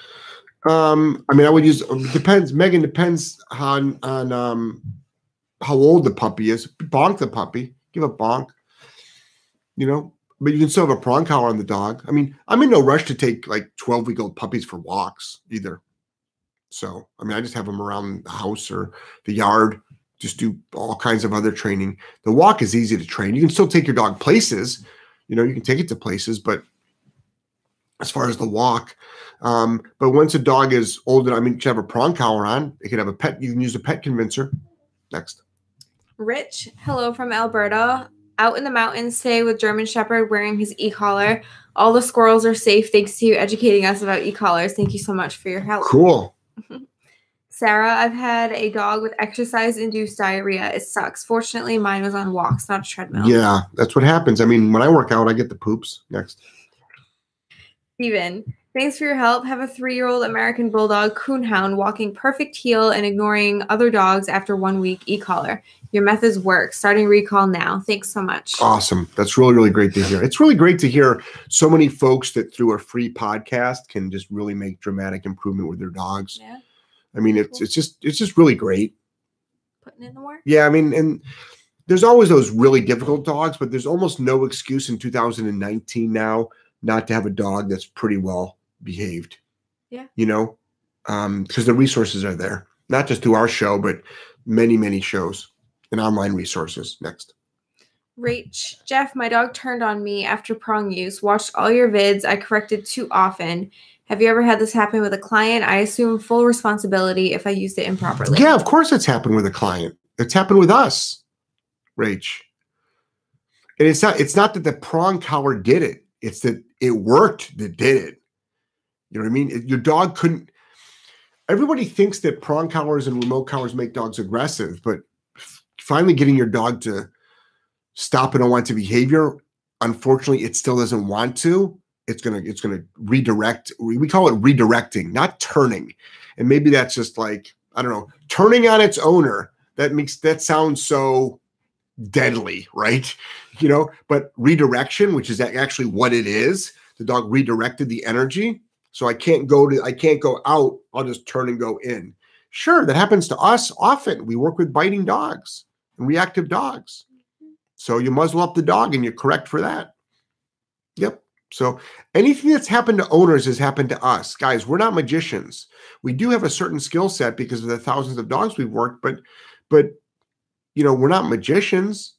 Um, I mean, I would use, depends, Megan, depends on, on um, how old the puppy is. Bonk the puppy. Give a bonk. You know, but you can still have a prong collar on the dog. I mean, I'm in no rush to take like twelve-week-old puppies for walks either. So, I mean, I just have them around the house or the yard, just do all kinds of other training. The walk is easy to train. You can still take your dog places. You know, you can take it to places, but as far as the walk, um, but once a dog is old, I mean, you can have a prong collar on. It can have a pet. You can use a pet convincer. Next. Rich, hello from Alberta. Out in the mountains today with German Shepherd wearing his e-collar. All the squirrels are safe thanks to you educating us about e-collars. Thank you so much for your help. Cool. Sarah, I've had a dog with exercise-induced diarrhea. It sucks. Fortunately, mine was on walks, not a treadmill. Yeah, that's what happens. I mean, when I work out, I get the poops. Next. Steven, thanks for your help. Have a three-year-old American Bulldog coonhound walking perfect heel and ignoring other dogs after one week e-collar. Your methods work. Starting recall now. Thanks so much. Awesome. That's really, really great to hear. It's really great to hear so many folks that through a free podcast can just really make dramatic improvement with their dogs. Yeah. I mean, it's it's just it's just really great. Putting in the work. Yeah, I mean, and there's always those really difficult dogs, but there's almost no excuse in two thousand nineteen now not to have a dog that's pretty well behaved. Yeah. You know, um, because the resources are there, not just through our show, but many, many shows and online resources. Next. Rach, Jeff, my dog turned on me after prong use. Watched all your vids. I corrected too often. Have you ever had this happen with a client? I assume full responsibility if I used it improperly. Yeah, of course it's happened with a client. It's happened with us, Rach. And it's not, it's not that the prong collar did it. It's that it worked that did it. You know what I mean? Your dog couldn't. Everybody thinks that prong collars and remote collars make dogs aggressive, but finally getting your dog to stop an unwanted behavior, unfortunately, it still doesn't want to. It's gonna, it's gonna redirect. We call it redirecting, not turning. And maybe that's just like, I don't know, turning on its owner. That makes that sounds so deadly, right? You know, but redirection, which is actually what it is, the dog redirected the energy. So I can't go to, I can't go out. I'll just turn and go in. Sure, that happens to us often. We work with biting dogs and reactive dogs. So you muzzle up the dog and you're correct for that. Yep. So anything that's happened to owners has happened to us. Guys, we're not magicians. We do have a certain skill set because of the thousands of dogs we've worked, but, but, you know, we're not magicians.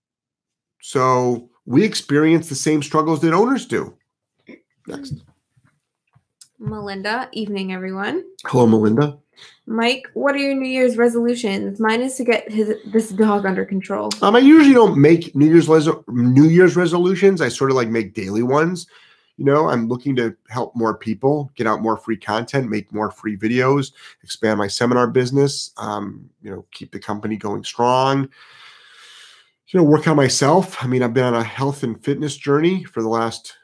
So we experience the same struggles that owners do. Next. Melinda, evening, everyone. Hello, Melinda. Mike, what are your New Year's resolutions? Mine is to get his, this dog under control. Um, I usually don't make New Year's New Year's resolutions. I sort of like make daily ones. You know, I'm looking to help more people, get out more free content, make more free videos, expand my seminar business, um, you know, keep the company going strong, you know, work on myself. I mean, I've been on a health and fitness journey for the last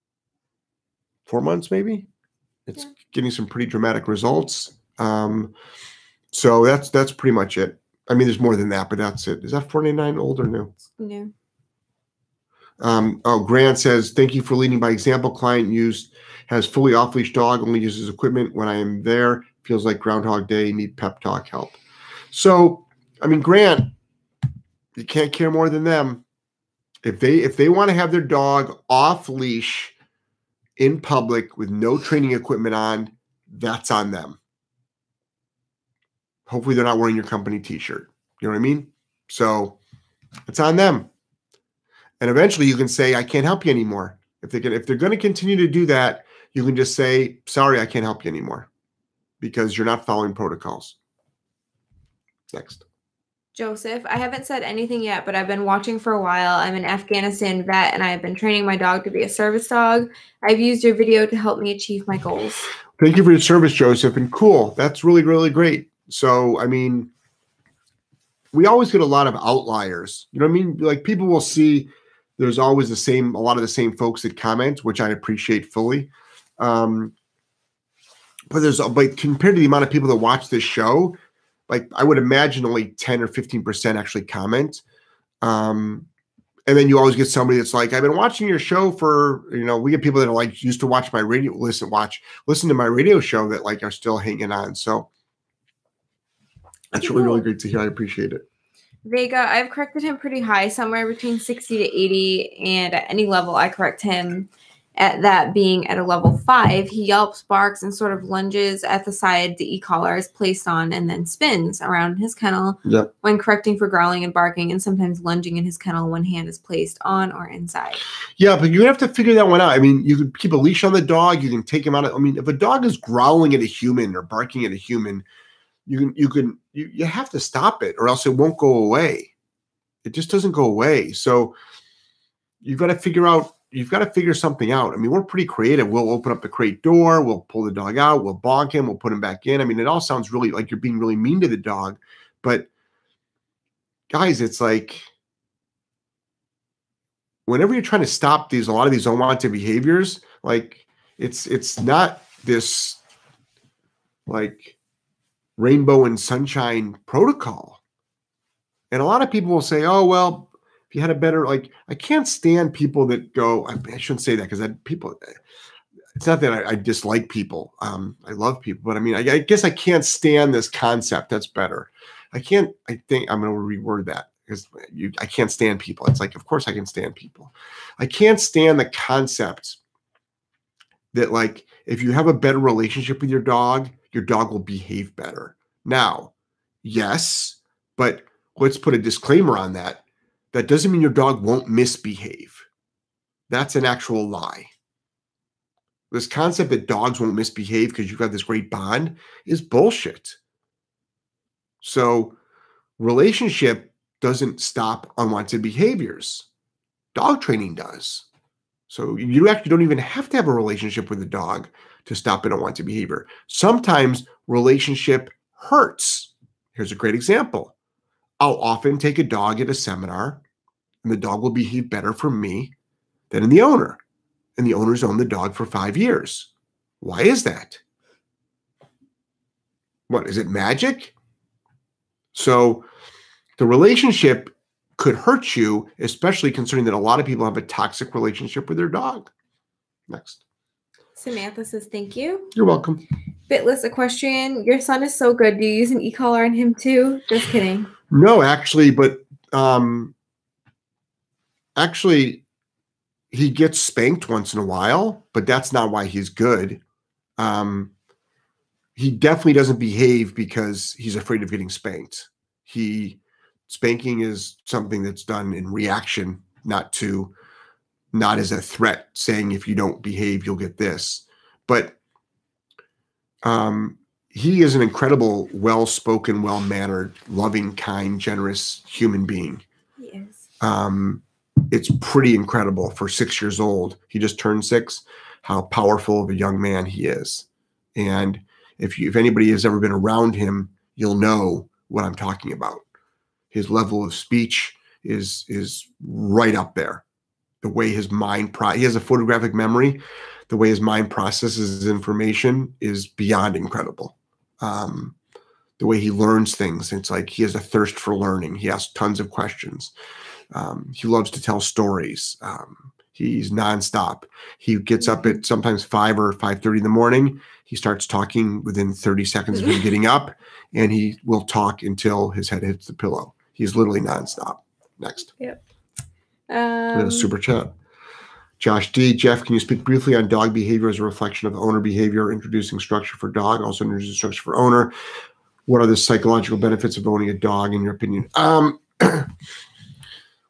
four months, maybe. It's yeah. getting some pretty dramatic results. Um, so that's, that's pretty much it. I mean, there's more than that, but that's it. Is that forty-nine old or new? New. Um, oh, Grant says, thank you for leading by example. Client used has fully off-leash dog, only uses equipment when I am there. Feels like Groundhog Day, need pep talk help. So, I mean, Grant, you can't care more than them. If they, if they want to have their dog off leash in public with no training equipment on, that's on them. Hopefully they're not wearing your company t-shirt. You know what I mean? So it's on them. And eventually you can say, I can't help you anymore. If they can, if they're going to continue to do that, you can just say, sorry, I can't help you anymore because you're not following protocols. Next. Joseph, I haven't said anything yet, but I've been watching for a while. I'm an Afghanistan vet, and I've been training my dog to be a service dog. I've used your video to help me achieve my goals. Thank you for your service, Joseph. And cool. That's really, really great. So, I mean, we always get a lot of outliers. You know what I mean? Like, people will see there's always the same, a lot of the same folks that comment, which I appreciate fully. Um, but there's, like, compared to the amount of people that watch this show, like, I would imagine only ten or fifteen percent actually comment. Um, and then you always get somebody that's like, I've been watching your show for, you know, we get people that are like, used to watch my radio, listen, watch, listen to my radio show that like are still hanging on. So that's really, really great to hear. I appreciate it. Vega, I've corrected him pretty high, somewhere between sixty to eighty. And at any level, I correct him. At that being at a level five, he yelps, barks, and sort of lunges at the side the e-collar is placed on and then spins around his kennel yep. when correcting for growling and barking, and sometimes lunging in his kennel when hand is placed on or inside. Yeah, but you have to figure that one out. I mean, you can keep a leash on the dog. You can take him out. Of, I mean, if a dog is growling at a human or barking at a human, you can, you can, you, you have to stop it or else it won't go away. It just doesn't go away. So you've got to figure out, You've got to figure something out. I mean, we're pretty creative. We'll open up the crate door. We'll pull the dog out. We'll bonk him. We'll put him back in. I mean, it all sounds really like you're being really mean to the dog. But guys, it's like whenever you're trying to stop these, a lot of these unwanted behaviors, like it's it's not this like rainbow and sunshine protocol. And a lot of people will say, oh, well, if you had a better, like, I can't stand people that go, I, I shouldn't say that because I people, it's not that I, I dislike people. Um, I love people, but I mean, I, I guess I can't stand this concept. That's better. I can't, I think I'm going to reword that because you, I can't stand people. It's like, of course I can stand people. I can't stand the concept that like, if you have a better relationship with your dog, your dog will behave better. Now, yes, but let's put a disclaimer on that. That doesn't mean your dog won't misbehave. That's an actual lie. This concept that dogs won't misbehave because you've got this great bond is bullshit. So relationship doesn't stop unwanted behaviors. Dog training does. So you actually don't even have to have a relationship with the dog to stop an unwanted behavior. Sometimes relationship hurts. Here's a great example. I'll often take a dog at a seminar, and the dog will behave better for me than in the owner. And the owner's owned the dog for five years. Why is that? What, is it magic? So the relationship could hurt you, especially considering that a lot of people have a toxic relationship with their dog. Next. Samantha says, thank you. You're welcome. Bitless Equestrian, your son is so good. Do you use an e-collar on him too? Just kidding. No, actually, but um, actually, he gets spanked once in a while, but that's not why he's good. Um, he definitely doesn't behave because he's afraid of getting spanked. He spanking is something that's done in reaction, not to, not as a threat, saying if you don't behave, you'll get this. But um, he is an incredible, well-spoken, well-mannered, loving, kind, generous human being. He is. Um, it's pretty incredible for six years old. He just turned six, how powerful of a young man he is. And if you, if anybody has ever been around him, you'll know what I'm talking about. His level of speech is, is right up there. The way his mind, pro he has a photographic memory. The way his mind processes information is beyond incredible. Um, the way he learns things, it's like he has a thirst for learning. He asks tons of questions. Um, he loves to tell stories. Um, he's nonstop. He gets up at sometimes five or five thirty in the morning. He starts talking within thirty seconds of him getting up, and he will talk until his head hits the pillow. He's literally nonstop. Next. Yep. Um, super chat. Josh D. Jeff, can you speak briefly on dog behavior as a reflection of owner behavior, introducing structure for dog, also introducing structure for owner? What are the psychological benefits of owning a dog, in your opinion? Um,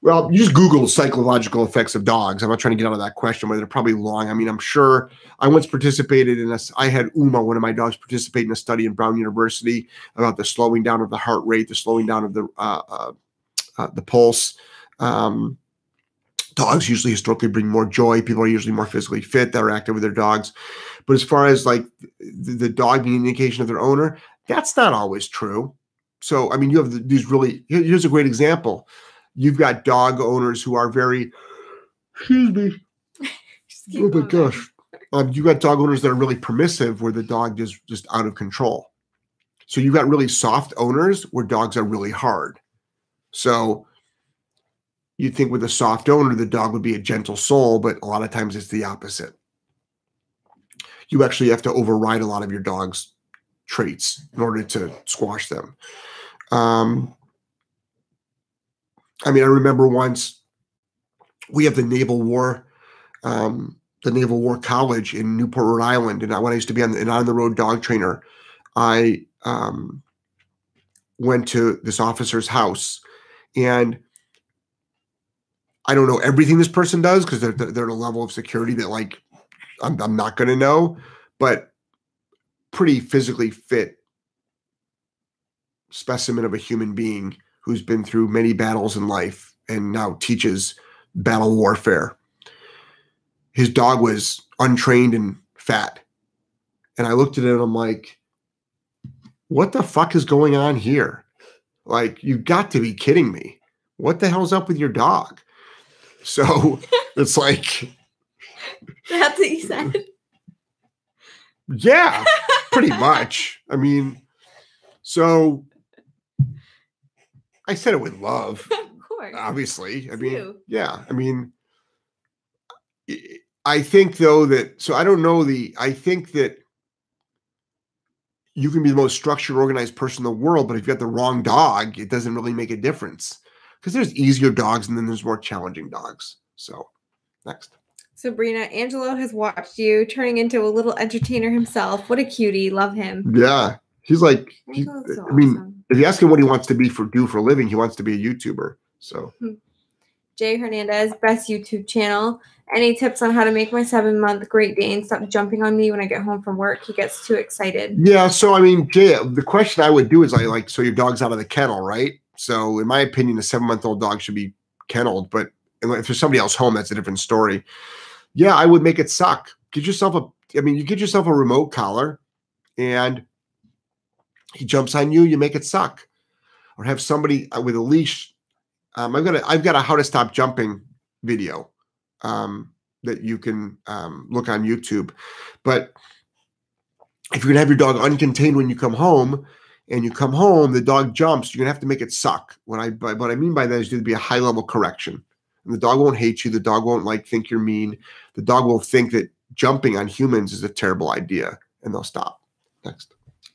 Well, you just Google psychological effects of dogs. I'm not trying to get out of that question, but they're probably long. I mean, I'm sure I once participated in a, I had Uma, one of my dogs, participate in a study in Brown University about the slowing down of the heart rate, the slowing down of the, uh, uh, uh, the pulse. Um, dogs usually historically bring more joy. People are usually more physically fit that are active with their dogs. But as far as like the, the dog being an indication of their owner, that's not always true. So, I mean, you have the, these really, here's a great example. You've got dog owners who are very, excuse me, oh my gosh. Um, you've got dog owners that are really permissive where the dog is just out of control. So you've got really soft owners where dogs are really hard. So you'd think with a soft owner, the dog would be a gentle soul, but a lot of times it's the opposite. You actually have to override a lot of your dog's traits in order to squash them. Um, I mean, I remember once we have the Naval War, um, the Naval War College in Newport, Rhode Island. And I, when I used to be on the, an on-the-road dog trainer, I um, went to this officer's house. And I don't know everything this person does because they're, they're at a level of security that, like, I'm, I'm not going to know. But pretty physically fit specimen of a human being who's been through many battles in life and now teaches battle warfare. His dog was untrained and fat. And I looked at it and I'm like, what the fuck is going on here? Like, you got to be kidding me. What the hell's up with your dog? So it's like. That's what you said. Yeah, pretty much. I mean, so I said it with love. Of course. Obviously. I It's mean, you. yeah. I mean, I think though that, so I don't know the, I think that you can be the most structured, organized person in the world, but if you've got the wrong dog, it doesn't really make a difference because there's easier dogs and then there's more challenging dogs. So next. Sabrina, Angelo has watched you turning into a little entertainer himself. What a cutie. Love him. Yeah. He's like, he, So I mean, awesome. if you ask him what he wants to be for do for a living, he wants to be a YouTuber. So Jay Hernandez, best YouTube channel. Any tips on how to make my seven month Great Dane stop jumping on me when I get home from work? He gets too excited. yeah. So, I mean, Jay, the question I would do is I like, so your dog's out of the kennel, right? So in my opinion, a seven month old dog should be kenneled, but if there's somebody else home, that's a different story. Yeah, I would make it suck. Get yourself a, I mean, you get yourself a remote collar and he jumps on you, you make it suck. Or have somebody with a leash. Um, I've got a, I've got a how to stop jumping video um, that you can um, look on YouTube. But if you're gonna have your dog uncontained when you come home and you come home, the dog jumps, you're gonna have to make it suck. What I, by, what I mean by that is there'd be a high level correction. And the dog won't hate you. The dog won't like think you're mean. The dog will think that jumping on humans is a terrible idea and they'll stop. Next.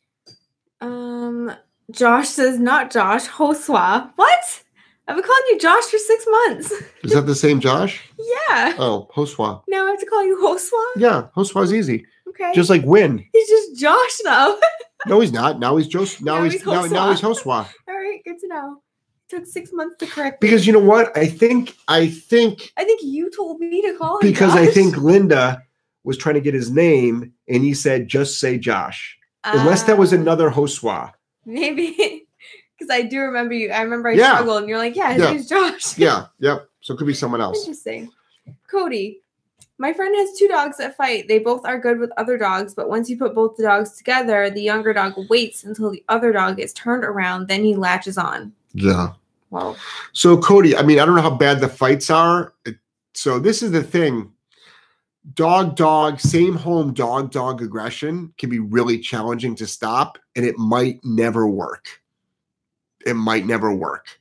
Um, Josh says, not Josh, Hoswa. What? I've been calling you Josh for six months. Is that the same Josh? Yeah. Oh, Hoswa. Now I have to call you Hoswa? Yeah, Hoswa's easy. Okay. Just like Win. He's just Josh now. No, he's not. Now he's Jos. Now, Now he's, he's now, now he's Hoswa. Hoswa. All right, good to know. It took six months to correct me. Because you know what? I think I think I think you told me to call him because Josh. I think Linda was trying to get his name and he said just say Josh. Unless that was Uh, another Hoswa. Maybe. Because I do remember you. I remember I Yeah. struggled and you're like, yeah, his Yeah. name's Josh. Yeah, yep. So it could be someone else. Interesting. Cody, my friend has two dogs that fight. They both are good with other dogs, but once you put both the dogs together, the younger dog waits until the other dog is turned around, then he latches on. Yeah. Well, So Cody, I mean, I don't know how bad the fights are. It, so this is the thing. Dog, dog, same home dog, dog aggression can be really challenging to stop, and it might never work. It might never work.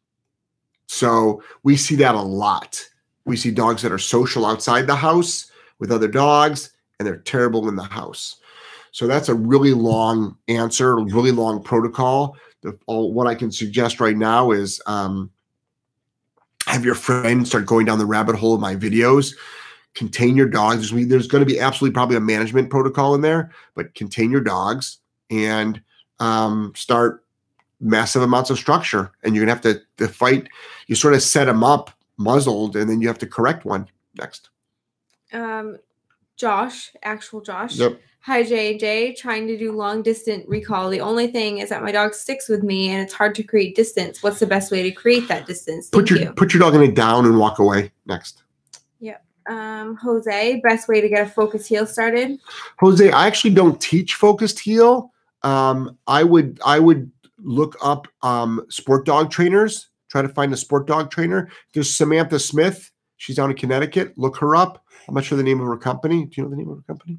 So we see that a lot. We see dogs that are social outside the house with other dogs, and they're terrible in the house. So that's a really long answer, a really long protocol. The, all, what I can suggest right now is um, have your friends start going down the rabbit hole of my videos. Contain your dogs. There's, there's going to be absolutely probably a management protocol in there, but contain your dogs and um, start massive amounts of structure, and you're gonna have to, to fight. You sort of set them up muzzled, and then you have to correct one. Next. Um, Josh, actual Josh. Yep. Hi, J J. Trying to do long distance recall. The only thing is that my dog sticks with me, and it's hard to create distance. What's the best way to create that distance? Thank put your you. put your dog in it down and walk away. Next. Yep. Um, Jose, best way to get a focused heel started? Jose, I actually don't teach focused heel. Um, I would I would look up um, sport dog trainers. Try to find a sport dog trainer. There's Samantha Smith. She's down in Connecticut. Look her up. I'm not sure the name of her company. Do you know the name of her company?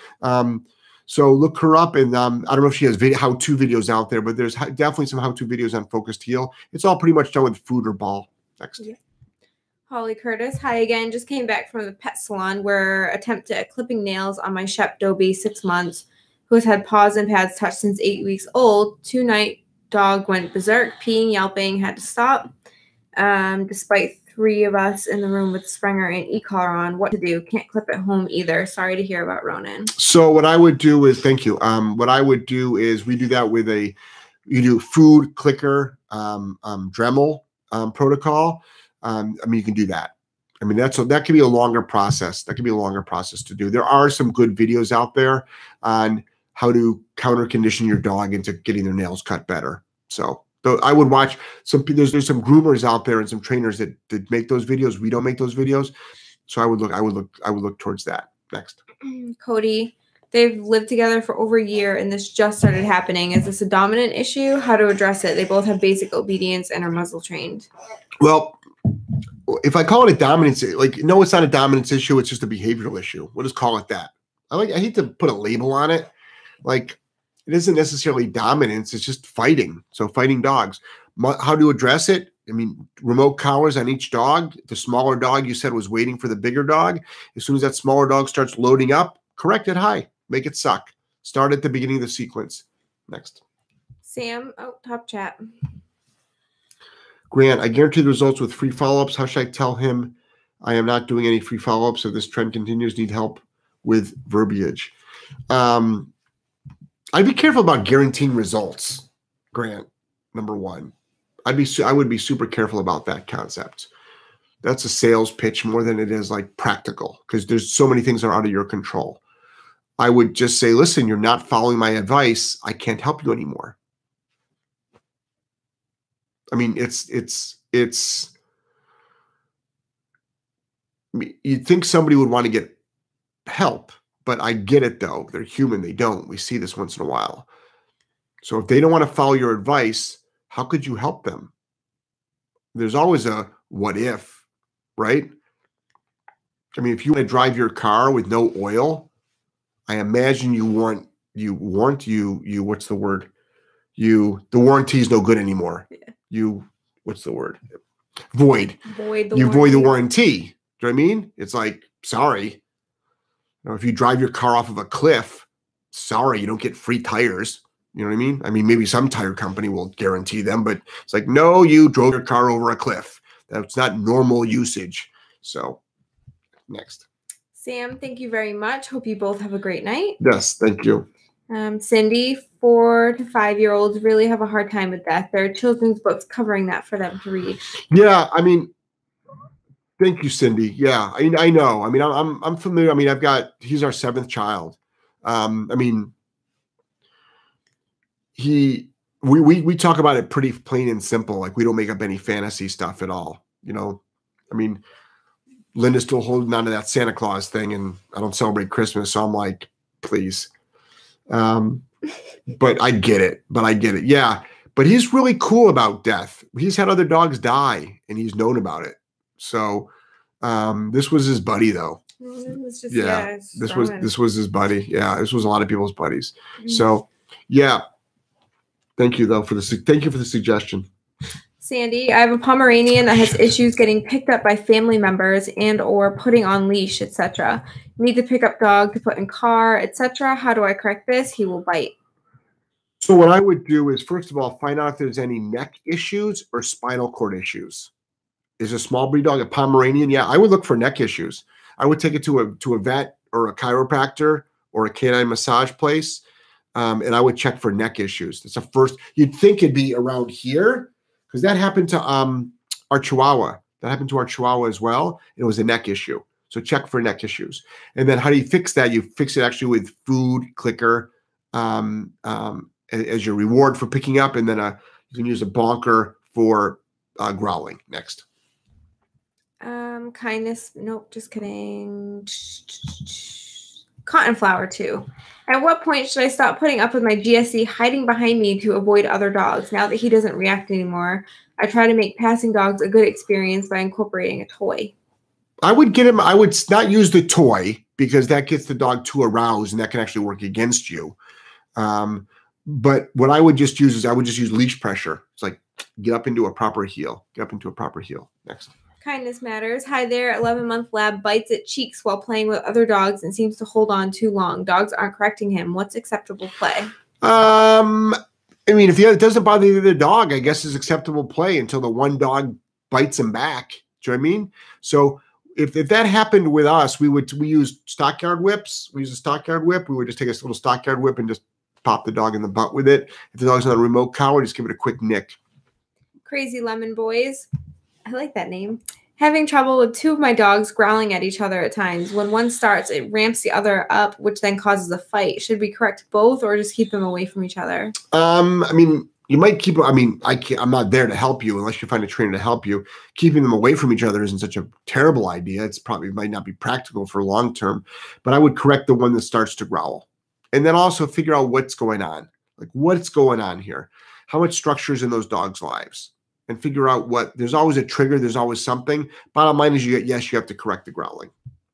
Um, so look her up, and um, I don't know if she has video, how-to videos out there, but there's definitely some how-to videos on focused heel. It's all pretty much done with food or ball. Next. Yeah. Holly Curtis. Hi again. Just came back from the pet salon where attempt at clipping nails on my Shep Dobie, six months, who has had paws and pads touched since eight weeks old. Two-night dog went berserk, peeing, yelping, had to stop. Um, despite three of us in the room with Springer and e-collar on, what to do? Can't clip at home either. Sorry to hear about Ronan. So what I would do is, thank you. Um, what I would do is we do that with a, you do food, clicker, um, um, Dremel um, protocol. Um, I mean, you can do that. I mean, that's a, that can be a longer process. That can be a longer process to do. There are some good videos out there on how to counter condition your dog into getting their nails cut better. So So I would watch some. There's there's some groomers out there and some trainers that that make those videos. We don't make those videos, so I would look. I would look. I would look towards that. Next. Cody, they've lived together for over a year, and this just started happening. Is this a dominant issue? How to address it? They both have basic obedience and are muzzle trained. Well, if I call it a dominance, like no, it's not a dominance issue. It's just a behavioral issue. We'll just call it that. I like. I hate to put a label on it, like. It isn't necessarily dominance. It's just fighting. So fighting dogs. How to address it? I mean, remote collars on each dog. The smaller dog you said was waiting for the bigger dog. As soon as that smaller dog starts loading up, correct it high. Make it suck. Start at the beginning of the sequence. Next. Sam, oh, top chat. Grant, I guarantee the results with free follow-ups. How should I tell him I am not doing any free follow-ups if this trend continues? Need help with verbiage. Um, I'd be careful about guaranteeing results, Grant, number one. I'd be I would be super careful about that concept. That's a sales pitch more than it is like practical, because there's so many things that are out of your control. I would just say, listen, you're not following my advice. I can't help you anymore. I mean, it's it's it's you'd think somebody would want to get help. But I get it, though. They're human. They don't. We see this once in a while. So if they don't want to follow your advice, how could you help them? There's always a what if, right? I mean, if you want to drive your car with no oil, I imagine you want, you warrant, you, you, what's the word? You, the warranty is no good anymore. Yeah. You, what's the word? Void. Void the you warranty. void the warranty. Do you know what I mean? It's like, sorry. You know, if you drive your car off of a cliff, sorry, you don't get free tires. You know what I mean? I mean, maybe some tire company will guarantee them, but it's like, no, you drove your car over a cliff. That's not normal usage. So, next. Sam, thank you very much. Hope you both have a great night. Yes, thank you. Um, Cindy, four to five-year-olds really have a hard time with death. There are children's books covering that for them to read. Yeah, I mean, thank you, Cindy. Yeah, I, I know. I mean, I'm I'm familiar. I mean, I've got, he's our seventh child. Um, I mean, he, we, we, we talk about it pretty plain and simple. Like we don't make up any fantasy stuff at all. You know, I mean, Linda's still holding on to that Santa Claus thing and I don't celebrate Christmas. So I'm like, please. Um, but I get it, but I get it. Yeah. But he's really cool about death. He's had other dogs die and he's known about it. So um, this was his buddy, though. It was just, yeah, yeah this was this was his buddy. Yeah, this was a lot of people's buddies. Mm-hmm. So, yeah, thank you though for the thank you for the suggestion. Sandy, I have a Pomeranian that has issues getting picked up by family members and or putting on leash, et cetera. Need to pick up dog to put in car, et cetera. How do I correct this? He will bite. So what I would do is, first of all, find out if there's any neck issues or spinal cord issues. Is a small breed dog a Pomeranian? Yeah, I would look for neck issues. I would take it to a to a vet or a chiropractor or a canine massage place. Um, and I would check for neck issues. That's the first. You'd think it'd be around here because that happened to um, our Chihuahua. That happened to our Chihuahua as well. It was a neck issue. So check for neck issues. And then how do you fix that? You fix it actually with food, clicker, um, um, as your reward for picking up. And then a, you can use a bonker for uh, growling. Next. Um, kindness. Nope, just kidding. Cotton flower too. At what point should I stop putting up with my G S C hiding behind me to avoid other dogs? Now that he doesn't react anymore, I try to make passing dogs a good experience by incorporating a toy. I would get him. I would not use the toy because that gets the dog too aroused and that can actually work against you. Um, but what I would just use is I would just use leash pressure. It's like get up into a proper heel. Get up into a proper heel. Next. Kindness matters. Hi there. eleven-month lab bites at cheeks while playing with other dogs and seems to hold on too long. Dogs aren't correcting him. What's acceptable play? Um, I mean, if the other doesn't bother the other dog, I guess is acceptable play until the one dog bites him back. Do you know what I mean? So if, if that happened with us, we would we use stockyard whips. We use a stockyard whip. We would just take a little stockyard whip and just pop the dog in the butt with it. If the dog's on a remote collar, just give it a quick nick. Crazy Lemon Boys. I like that name. Having trouble with two of my dogs growling at each other at times. When one starts, it ramps the other up, which then causes a fight. Should we correct both or just keep them away from each other? Um, I mean, you might keep, I mean, I can't, I'm not there to help you unless you find a trainer to help you. Keeping them away from each other isn't such a terrible idea. It's probably might not be practical for long term, but I would correct the one that starts to growl. And then also figure out what's going on. Like what's going on here? How much structure is in those dogs' lives? And figure out what, there's always a trigger, there's always something. Bottom line is, you yes, you have to correct the growling.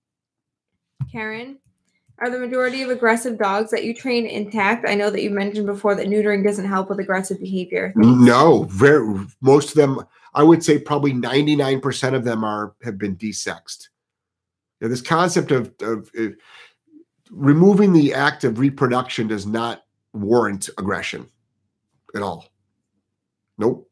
Karen, are the majority of aggressive dogs that you train intact? I know that you mentioned before that neutering doesn't help with aggressive behavior. Thanks. No, very, most of them, I would say probably ninety-nine percent of them are have been desexed. You know, this concept of, of uh, removing the act of reproduction does not warrant aggression at all. Nope.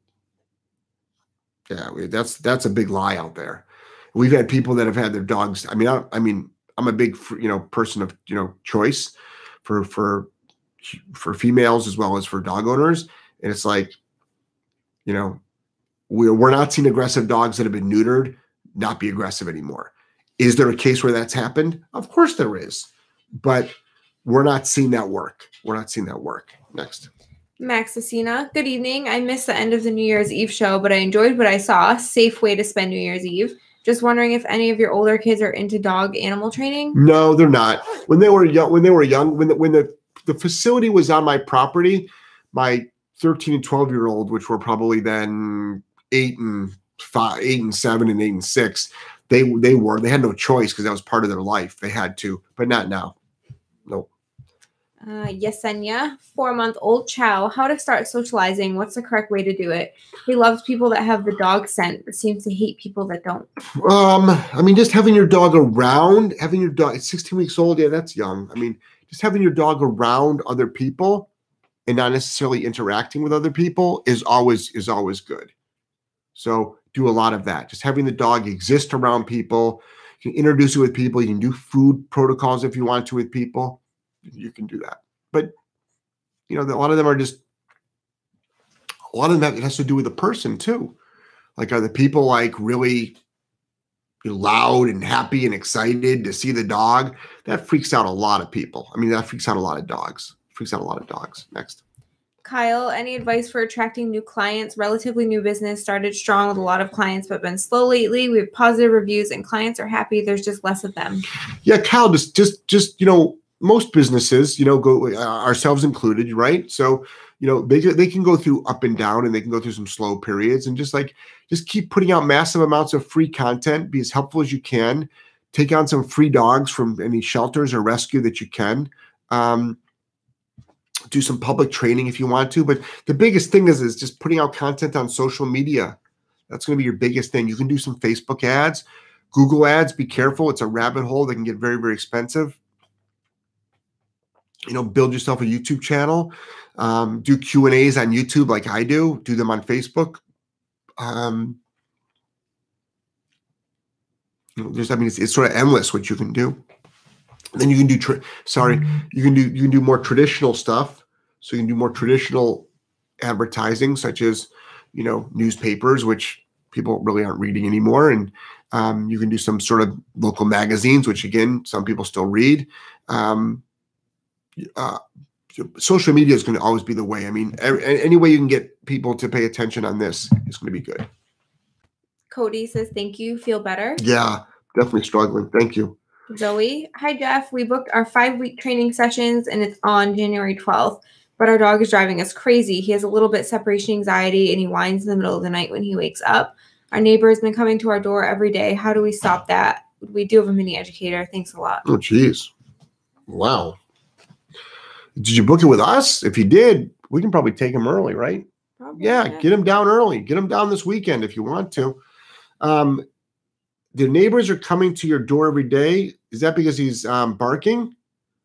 Yeah, that's that's a big lie out there. We've had people that have had their dogs. I mean, I, I mean, I'm a big you know person of you know choice for for for females as well as for dog owners, and it's like, you know, we're we're not seeing aggressive dogs that have been neutered not be aggressive anymore. Is there a case where that's happened? Of course there is, but we're not seeing that work. We're not seeing that work. Next. Max Asina, good evening. I missed the end of the New Year's Eve show, but I enjoyed what I saw. Safe way to spend New Year's Eve. Just wondering if any of your older kids are into dog animal training? No, they're not. When they were young, when they were young, when the, when the, the facility was on my property, my thirteen and twelve year old, which were probably then eight and five, eight and seven and eight and six, they, they were, they had no choice because that was part of their life. They had to, but not now. Nope. Uh, Yesenia, four-month-old Chow. How to start socializing? What's the correct way to do it? He loves people that have the dog scent, but seems to hate people that don't. Um, I mean, just having your dog around, having your dog, it's sixteen weeks old. Yeah, that's young. I mean, just having your dog around other people and not necessarily interacting with other people is always is always good. So do a lot of that. Just having the dog exist around people. You can introduce it with people. You can do food protocols if you want to with people. You can do that. But, you know, a lot of them are just, a lot of them, it has to do with the person too. Like, are the people like really loud and happy and excited to see the dog? That freaks out a lot of people. I mean, that freaks out a lot of dogs. Freaks out a lot of dogs. Next. Kyle, any advice for attracting new clients? Relatively new business, started strong with a lot of clients, but been slow lately. We have positive reviews and clients are happy. There's just less of them. Yeah, Kyle, just, just, just, you know, most businesses, you know, go uh, ourselves included, right? So, you know, they they can go through up and down, and they can go through some slow periods, and just like just keep putting out massive amounts of free content. Be as helpful as you can. Take on some free dogs from any shelters or rescue that you can. Um, do some public training if you want to, but the biggest thing is is just putting out content on social media. That's going to be your biggest thing. You can do some Facebook ads, Google ads. Be careful; it's a rabbit hole that can get very very expensive. You know, build yourself a YouTube channel, um, do Q and A's on YouTube like I do, do them on Facebook. Um, you know, there's, I mean, it's, it's sort of endless what you can do. Then you can do, tra- sorry, you can do, you can do more traditional stuff. So you can do more traditional advertising, such as, you know, newspapers, which people really aren't reading anymore. And um, you can do some sort of local magazines, which again, some people still read. Um, uh, social media is going to always be the way. I mean, every, any way you can get people to pay attention on this is going to be good. Cody says, thank you. Feel better? Yeah, definitely struggling. Thank you. Zoe, hi, Jeff. We booked our five-week training sessions, and it's on January twelfth. But our dog is driving us crazy. He has a little bit separation anxiety, and he whines in the middle of the night when he wakes up. Our neighbor has been coming to our door every day. How do we stop that? We do have a mini educator. Thanks a lot. Oh, geez. Wow. Did you book it with us? If you did, we can probably take him early, right? Probably, yeah, yeah, get him down early. Get him down this weekend if you want to. Um, the neighbors are coming to your door every day. Is that because he's um, barking?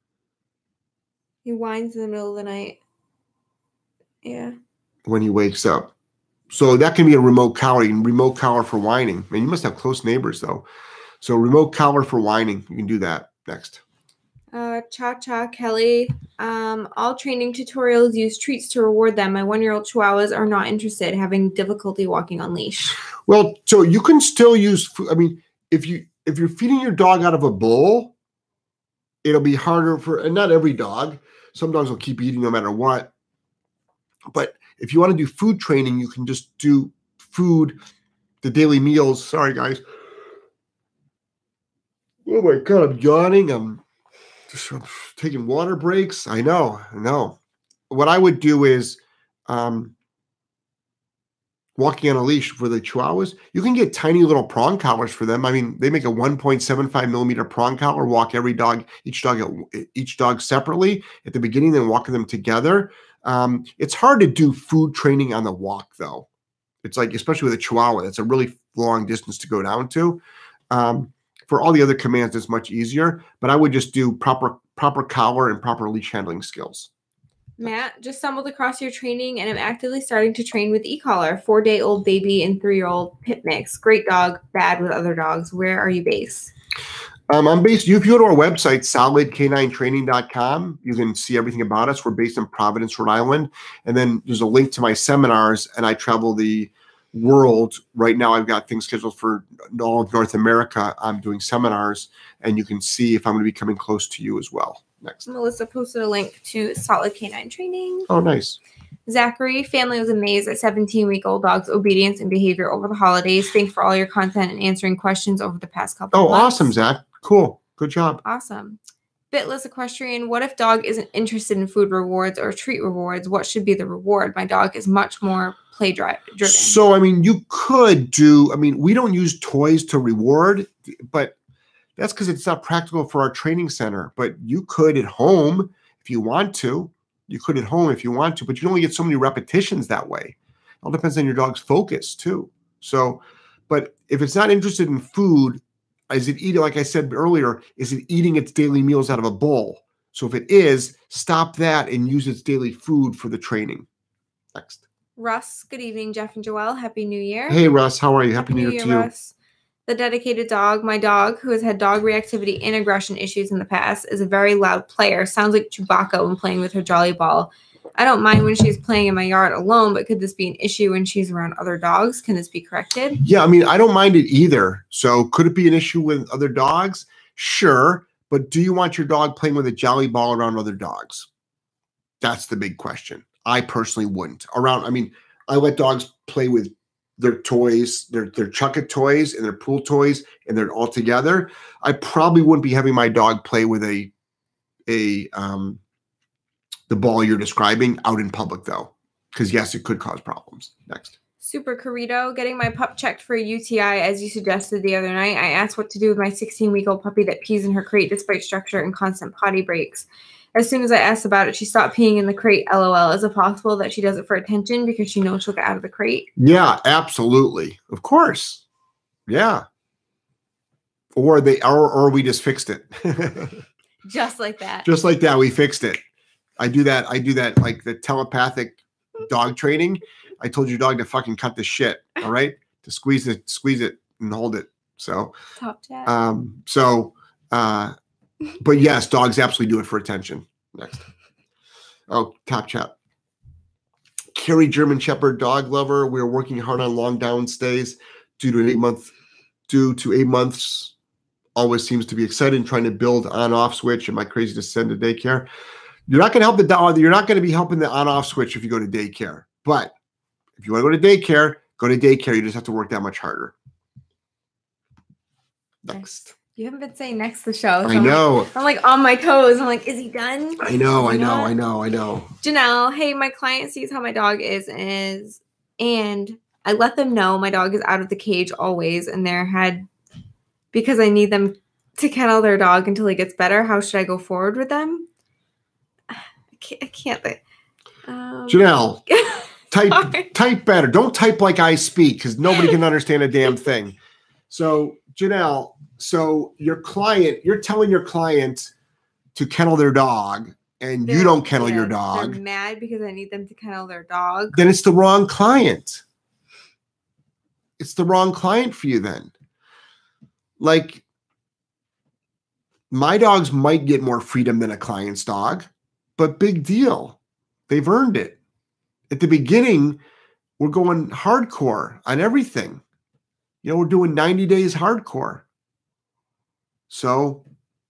He whines in the middle of the night. Yeah. When he wakes up. So that can be a remote collar. You can remote collar for whining. Man, you must have close neighbors though. So remote collar for whining. You can do that next. Uh, Cha-Cha Kelly. Um, all training tutorials use treats to reward them. My one-year-old chihuahuas are not interested, having difficulty walking on leash. Well, so you can still use food. I mean, if you if you're feeding your dog out of a bowl, it'll be harder for, and not every dog. Some dogs will keep eating no matter what. But if you want to do food training, you can just do food, the daily meals. Sorry, guys. Oh my God, I'm yawning. I'm just I'm taking water breaks. I know, I know. What I would do is um, walking on a leash for the Chihuahuas. You can get tiny little prong collars for them. I mean, they make a one point seven five millimeter prong collar, walk every dog, each dog, each dog separately at the beginning, then walking them together. Um, it's hard to do food training on the walk, though. It's like, especially with a Chihuahua, that's a really long distance to go down to. Um, for all the other commands, it's much easier. But I would just do proper proper collar and proper leash handling skills. Matt, just stumbled across your training and I'm actively starting to train with e-collar. Four-day-old baby and three-year-old pit mix. Great dog, bad with other dogs. Where are you based? Um, I'm based, if you go to our website, solid k nine training dot com, you can see everything about us. We're based in Providence, Rhode Island. And then there's a link to my seminars, and I travel the world. Right now, I've got things scheduled for all of North America. I'm doing seminars, and you can see if I'm going to be coming close to you as well. Next. Melissa posted a link to Solid K nine Training. Oh, nice. Zachary, family was amazed at seventeen-week-old dog's obedience and behavior over the holidays. Thanks for all your content and answering questions over the past couple oh, of months. Oh, awesome, Zach. Cool. Good job. Awesome. Bitless Equestrian, what if dog isn't interested in food rewards or treat rewards? What should be the reward? My dog is much more play driven. So, I mean, you could do, I mean, we don't use toys to reward, but that's because it's not practical for our training center. But you could at home if you want to. You could at home if you want to, but you only get so many repetitions that way. It all depends on your dog's focus too. So, but if it's not interested in food, is it eating, like I said earlier, is it eating its daily meals out of a bowl? So if it is, stop that and use its daily food for the training. Next. Russ, good evening, Jeff and Joelle. Happy New Year. Hey, Russ. How are you? Happy, Happy New Year, Year to you. Russ. The dedicated dog, my dog, who has had dog reactivity and aggression issues in the past, is a very loud player. Sounds like Chewbacca when playing with her jolly ball. I don't mind when she's playing in my yard alone, but could this be an issue when she's around other dogs? Can this be corrected? Yeah, I mean, I don't mind it either. So could it be an issue with other dogs? Sure. But do you want your dog playing with a jolly ball around other dogs? That's the big question. I personally wouldn't. Around, I mean, I let dogs play with their toys, their, their chuck-it toys and their pool toys, and they're all together. I probably wouldn't be having my dog play with a, a, um, the ball you're describing out in public, though, because yes, it could cause problems. Next. Super Corrito, getting my pup checked for a U T I as you suggested the other night. I asked what to do with my sixteen-week-old puppy that pees in her crate despite structure and constant potty breaks. As soon as I asked about it, she stopped peeing in the crate. LOL. Is it possible that she does it for attention because she knows she'll get out of the crate? Yeah, absolutely. Of course. Yeah. Or they, or, or we just fixed it. Just like that. Just like that, we fixed it. I do that. I do that like the telepathic dog training. I told your dog to fucking cut the shit. All right, to squeeze it, squeeze it, and hold it. So, Top chat. Um. So, uh, But yes, dogs absolutely do it for attention. Next. Oh, top chat. Carrie, German Shepherd dog lover. We are working hard on long down stays due to an eight month, due to eight months. Always seems to be excited and trying to build on-off switch. Am I crazy to send to daycare? You're not going to help the dog. You're not going to be helping the on-off switch if you go to daycare. But if you want to go to daycare, go to daycare. You just have to work that much harder. Next. You haven't been saying next the show. So I know. I'm like, I'm like on my toes. I'm like, is he done? I know, I know, not? I know, I know. Janelle, hey, my client sees how my dog is is and I let them know my dog is out of the cage always and they're had because I need them to kennel their dog until he gets better. How should I go forward with them? I can't. I can't um, Janelle, type type better. Don't type like I speak because nobody can understand a damn thing. So, Janelle, so your client, you're telling your client to kennel their dog and they're, you don't kennel yeah, your dog. They're mad because I need them to kennel their dog. Then it's the wrong client. It's the wrong client for you then. Like, my dogs might get more freedom than a client's dog, but big deal. They've earned it. At the beginning, we're going hardcore on everything. You know, we're doing ninety days hardcore. So,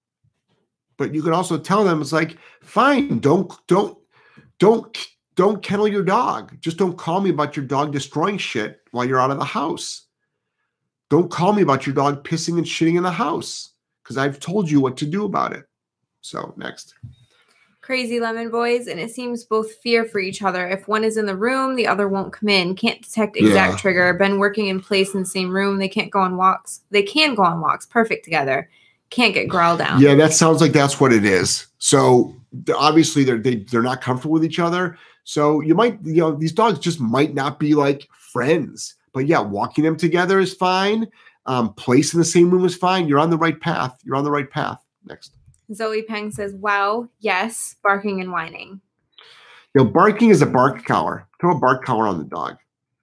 but you can also tell them it's like, fine, don't, don't, don't, don't kennel your dog. Just don't call me about your dog destroying shit while you're out of the house. Don't call me about your dog pissing and shitting in the house because I've told you what to do about it. So next. Crazy lemon boys, and it seems both fear for each other. If one is in the room, the other won't come in. Can't detect exact yeah. trigger. Been working in place in the same room. They can't go on walks. They can go on walks. Perfect together. Can't get growl down. Yeah, that sounds like that's what it is. So obviously they're they, they're not comfortable with each other. So you might, you know, these dogs just might not be like friends. But yeah, walking them together is fine. Um, place in the same room is fine. You're on the right path. You're on the right path. Next. Zoe Peng says, wow, yes, barking and whining. You know, barking is a bark collar. Throw a bark collar on the dog.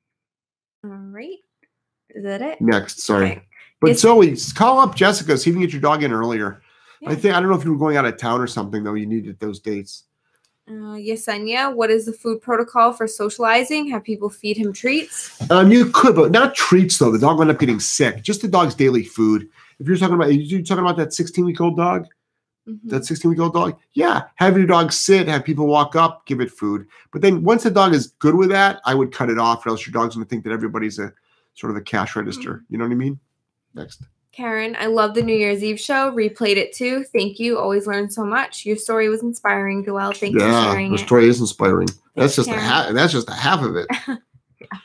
All right. Is that it? Next, sorry. Okay. But it's Zoe, call up Jessica, see if you can get your dog in earlier. Yeah. I think I don't know if you were going out of town or something, though. You needed those dates. Uh, Yesenia, what is the food protocol for socializing? Have people feed him treats? Um, you could, but not treats, though. The dog will end up getting sick. Just the dog's daily food. If you're talking about, you're talking about that sixteen-week-old dog? Mm-hmm. That sixteen-week-old dog? Yeah. Have your dog sit, have people walk up, give it food. But then once the dog is good with that, I would cut it off, or else your dog's going to think that everybody's a sort of a cash register. Mm-hmm. You know what I mean? Next. Karen, I love the New Year's Eve show. Replayed it too. Thank you. Always learn so much. Your story was inspiring, Joelle. Thanks yeah, for sharing it. Yeah, your story is inspiring. That's just Karen. a half. That's just a half of it. Yeah.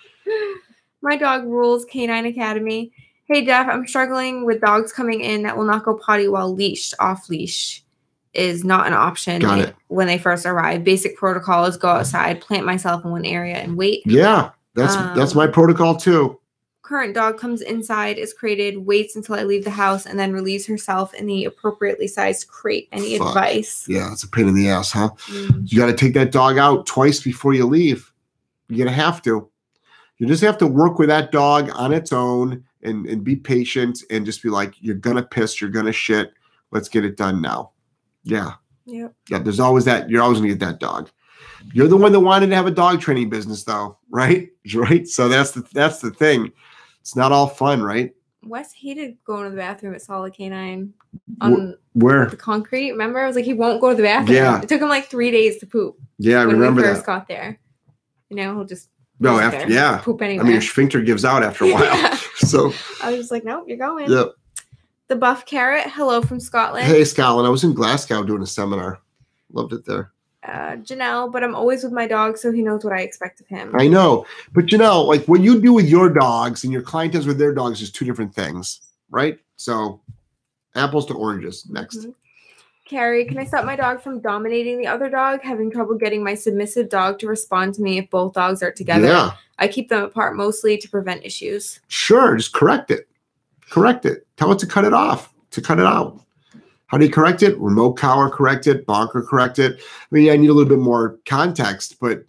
My dog rules. Canine Academy. Hey Jeff, I'm struggling with dogs coming in that will not go potty while leashed. Off leash is not an option Got it. when they first arrive. Basic protocol is go outside, plant myself in one area, and wait. Yeah, that's um, that's my protocol too. Current dog comes inside, is crated, waits until I leave the house, and then relieves herself in the appropriately sized crate. Any Fuck. advice? Yeah, it's a pain in the ass, huh? Mm. You got to take that dog out twice before you leave. You're going to have to. You just have to work with that dog on its own and, and be patient and just be like, you're going to piss, you're going to shit. Let's get it done now. Yeah. Yep. Yeah, there's always that. You're always going to get that dog. You're the one that wanted to have a dog training business, though, right? Right? So that's the that's the thing. It's not all fun, right? Wes hated going to the bathroom at Solid Canine on Where? the concrete. Remember? I was like, he won't go to the bathroom. Yeah. It took him like three days to poop. Yeah, I when remember we first that. got there. You know, he'll just no after there, yeah poop anyway. I mean, your sphincter gives out after a while. Yeah. So I was just like, nope, you're going. Yep. The Buff Carrot. Hello from Scotland. Hey, Scotland. I was in Glasgow doing a seminar. Loved it there. Uh, Janelle, but I'm always with my dog, so he knows what I expect of him. I know. But, you know, like what you do with your dogs and your client does with their dogs is two different things, right? So apples to oranges. Next. Mm-hmm. Carrie, can I stop my dog from dominating the other dog? Having trouble getting my submissive dog to respond to me if both dogs are together. Yeah. I keep them apart mostly to prevent issues. Sure. Just correct it. Correct it. Tell it to cut it off, to cut it out. How do you correct it? Remote collar correct it, bonker correct it. I mean, I need a little bit more context, but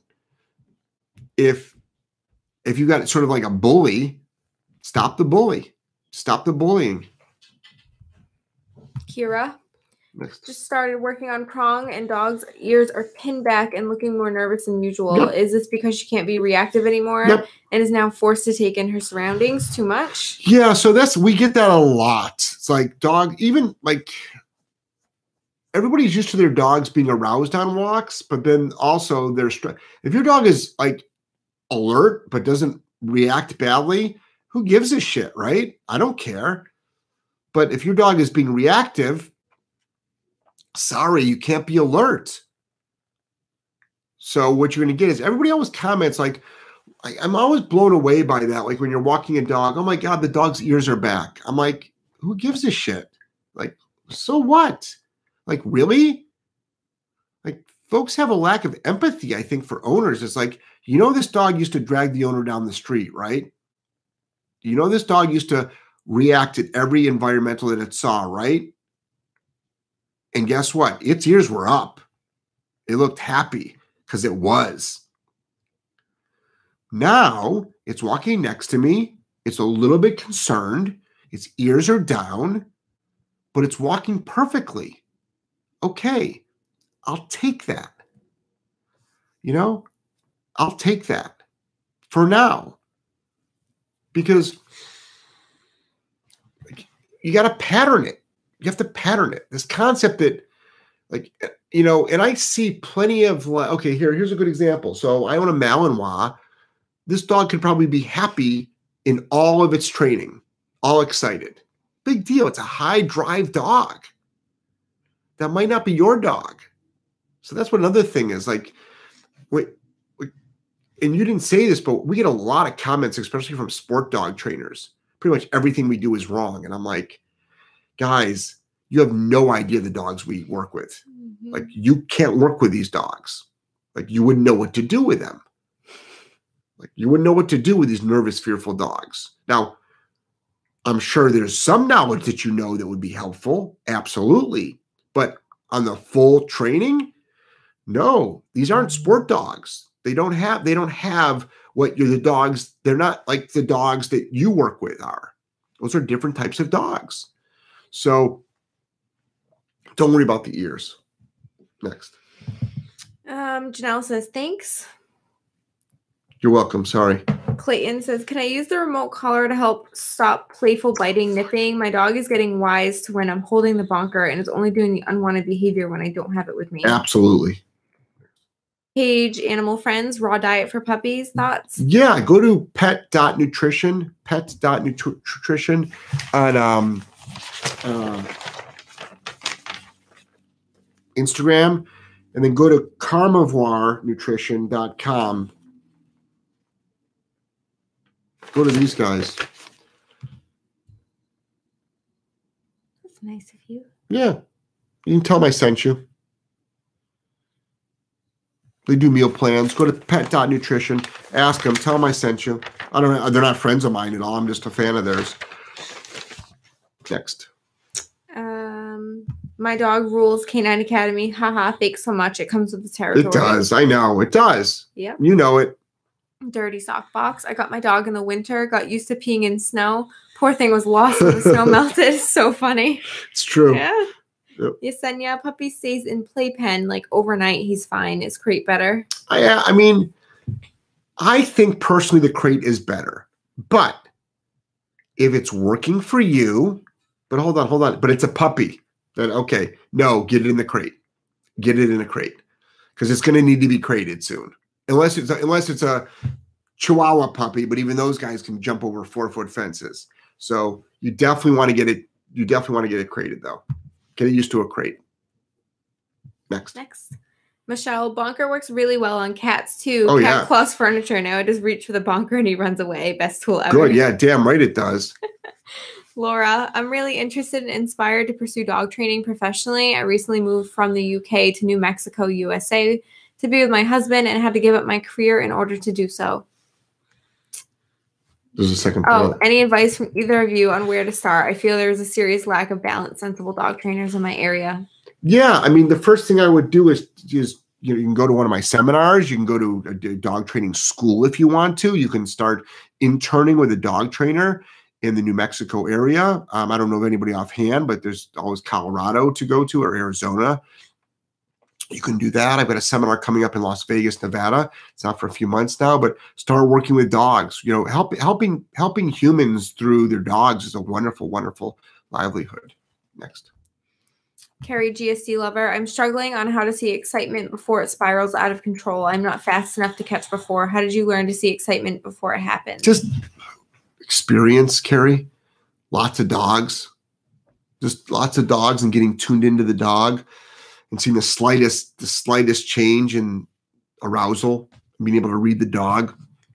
if if you got sort of like a bully, stop the bully. Stop the bullying. Kira, Next. Just started working on Prong, and dog's ears are pinned back and looking more nervous than usual. Yep. Is this because she can't be reactive anymore Yep. and is now forced to take in her surroundings too much? Yeah, so that's we get that a lot. It's like dog, even like everybody's used to their dogs being aroused on walks, but then also their if your dog is like alert but doesn't react badly, who gives a shit, right? I don't care. But if your dog is being reactive, sorry, you can't be alert. So what you're going to get is everybody always comments like, I, I'm always blown away by that. Like when you're walking a dog, oh my God, the dog's ears are back. I'm like, who gives a shit? Like, so what? Like, really? Like, folks have a lack of empathy, I think, for owners. It's like, you know, this dog used to drag the owner down the street, right? You know, this dog used to react at every environmental that it saw, right? And guess what? Its ears were up. It looked happy because it was. Now it's walking next to me. It's a little bit concerned. Its ears are down, but it's walking perfectly. Okay, I'll take that. You know, I'll take that for now. Because you got to pattern it. You have to pattern it. This concept that, like, you know, and I see plenty of, okay, here, here's a good example. So I own a Malinois. This dog could probably be happy in all of its training, all excited. Big deal. It's a high drive dog. That might not be your dog. So that's what another thing is. Like, wait, wait, and you didn't say this, but we get a lot of comments, especially from sport dog trainers. Pretty much everything we do is wrong. And I'm like, guys, you have no idea the dogs we work with. Mm-hmm. Like, you can't work with these dogs. Like, you wouldn't know what to do with them. Like, you wouldn't know what to do with these nervous, fearful dogs. Now, I'm sure there's some knowledge that you know that would be helpful. Absolutely. But on the full training, no, these aren't sport dogs. They don't have, they don't have what you're the dogs. They're not like the dogs that you work with are. Those are different types of dogs. So don't worry about the ears. Next. Um, Janelle says, thanks. You're welcome. Sorry. Clayton says, can I use the remote collar to help stop playful biting, nipping? My dog is getting wise to when I'm holding the bonker and is only doing the unwanted behavior when I don't have it with me. Absolutely. Page Animal Friends, raw diet for puppies. Thoughts? Yeah, go to pet dot nutrition, pet dot nutrition on um, uh, Instagram, and then go to carnivore nutrition dot com. Go to these guys. That's nice of you. Yeah. You can tell them I sent you. They do meal plans. Go to pet dot nutrition. Ask them. Tell them I sent you. I don't know. They're not friends of mine at all. I'm just a fan of theirs. Next. Um, my dog rules Canine Academy. Haha. Thanks so much. It comes with the territory. It does. I know. It does. Yeah. You know it. Dirty sock box. I got my dog in the winter, got used to peeing in snow. Poor thing was lost when the snow melted. So funny. It's true. Yeah. Yep. Yesenia, puppy stays in playpen like overnight. He's fine. Is crate better? I, I mean, I think personally the crate is better. But if it's working for you, but hold on, hold on. But it's a puppy. Then okay, no, get it in the crate. Get it in a crate because it's going to need to be crated soon. Unless it's a, unless it's a Chihuahua puppy, but even those guys can jump over four foot fences. So you definitely want to get it. You definitely want to get it crated though. Get it used to a crate. Next. Next. Michelle, bonker works really well on cats too. Oh, Cat yeah. claws furniture. Now I just reach for the bonker and he runs away. Best tool ever. Good. Yeah. Damn right it does. Laura, I'm really interested and inspired to pursue dog training professionally. I recently moved from the U K to New Mexico, U S A to be with my husband and had to give up my career in order to do so. There's a second Oh, point. any advice from either of you on where to start? I feel there's a serious lack of balanced, sensible dog trainers in my area. Yeah. I mean, the first thing I would do is, is you know, you can go to one of my seminars. You can go to a dog training school if you want to. You can start interning with a dog trainer. in the New Mexico area. Um, I don't know of anybody offhand, but there's always Colorado to go to or Arizona. You can do that. I've got a seminar coming up in Las Vegas, Nevada. It's not for a few months now, but start working with dogs. You know, help, helping helping humans through their dogs is a wonderful, wonderful livelihood. Next. Carrie, G S D lover. I'm struggling on how to see excitement before it spirals out of control. I'm not fast enough to catch before. How did you learn to see excitement before it happens? Just experience, Carrie. Lots of dogs. Just lots of dogs and getting tuned into the dog and seeing the slightest, the slightest change in arousal, being able to read the dog.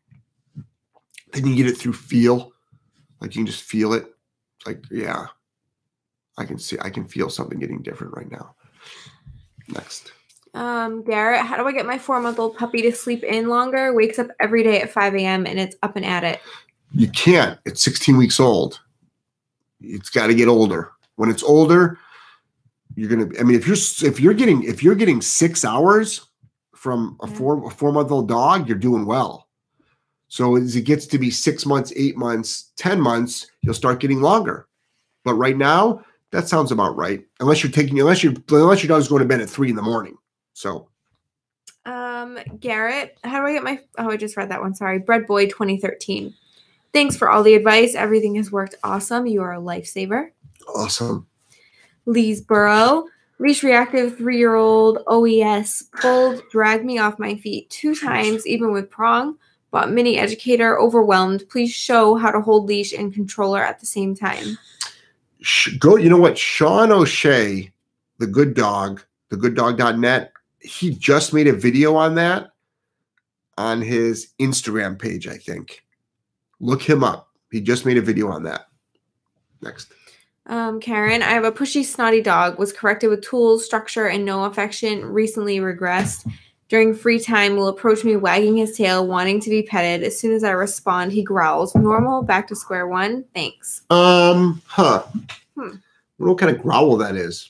Then you get it through feel. Like you can just feel it. Like, yeah. I can see, I can feel something getting different right now. Next. Um, Garrett, how do I get my four-month-old puppy to sleep in longer? Wakes up every day at five a.m. and it's up and at it. You can't. It's sixteen weeks old. It's got to get older. When it's older, you're gonna. I mean, if you're if you're getting if you're getting six hours from a four a four month old dog, you're doing well. So as it gets to be six months, eight months, ten months, you'll start getting longer. But right now, that sounds about right. Unless you're taking, unless you unless your dog's going to bed at three in the morning. So, um, Garrett, how do I get my? Oh, I just read that one. Sorry, Bread Boy twenty thirteen. Thanks for all the advice. Everything has worked awesome. You are a lifesaver. Awesome. Leesboro, leash reactive three-year-old O E S pulled, dragged me off my feet two times, even with prong. Bought mini educator, overwhelmed. Please show how to hold leash and controller at the same time. Go, you know what? Sean O'Shea, the good dog, the good dog dot net, he just made a video on that on his Instagram page, I think. Look him up. He just made a video on that. Next. Um, Karen, I have a pushy, snotty dog. Was corrected with tools, structure, and no affection. Recently regressed. During free time, will approach me wagging his tail, wanting to be petted. As soon as I respond, he growls. Normal, back to square one. Thanks. Um, huh. Hmm. I wonder what kind of growl that is.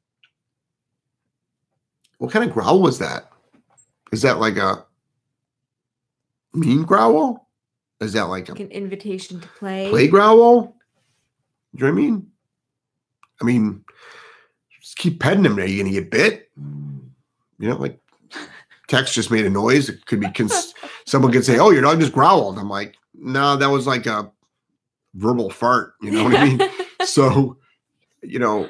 What kind of growl was that? Is that like a mean growl? Is that like, like a an invitation to play? Play growl? Do you know what I mean? I mean, just keep petting him there. You're going to get bit? You know, like, Tex just made a noise. It could be, cons someone could say, oh, your dog just growled. I'm like, no, that was like a verbal fart. You know what I mean? So, you know,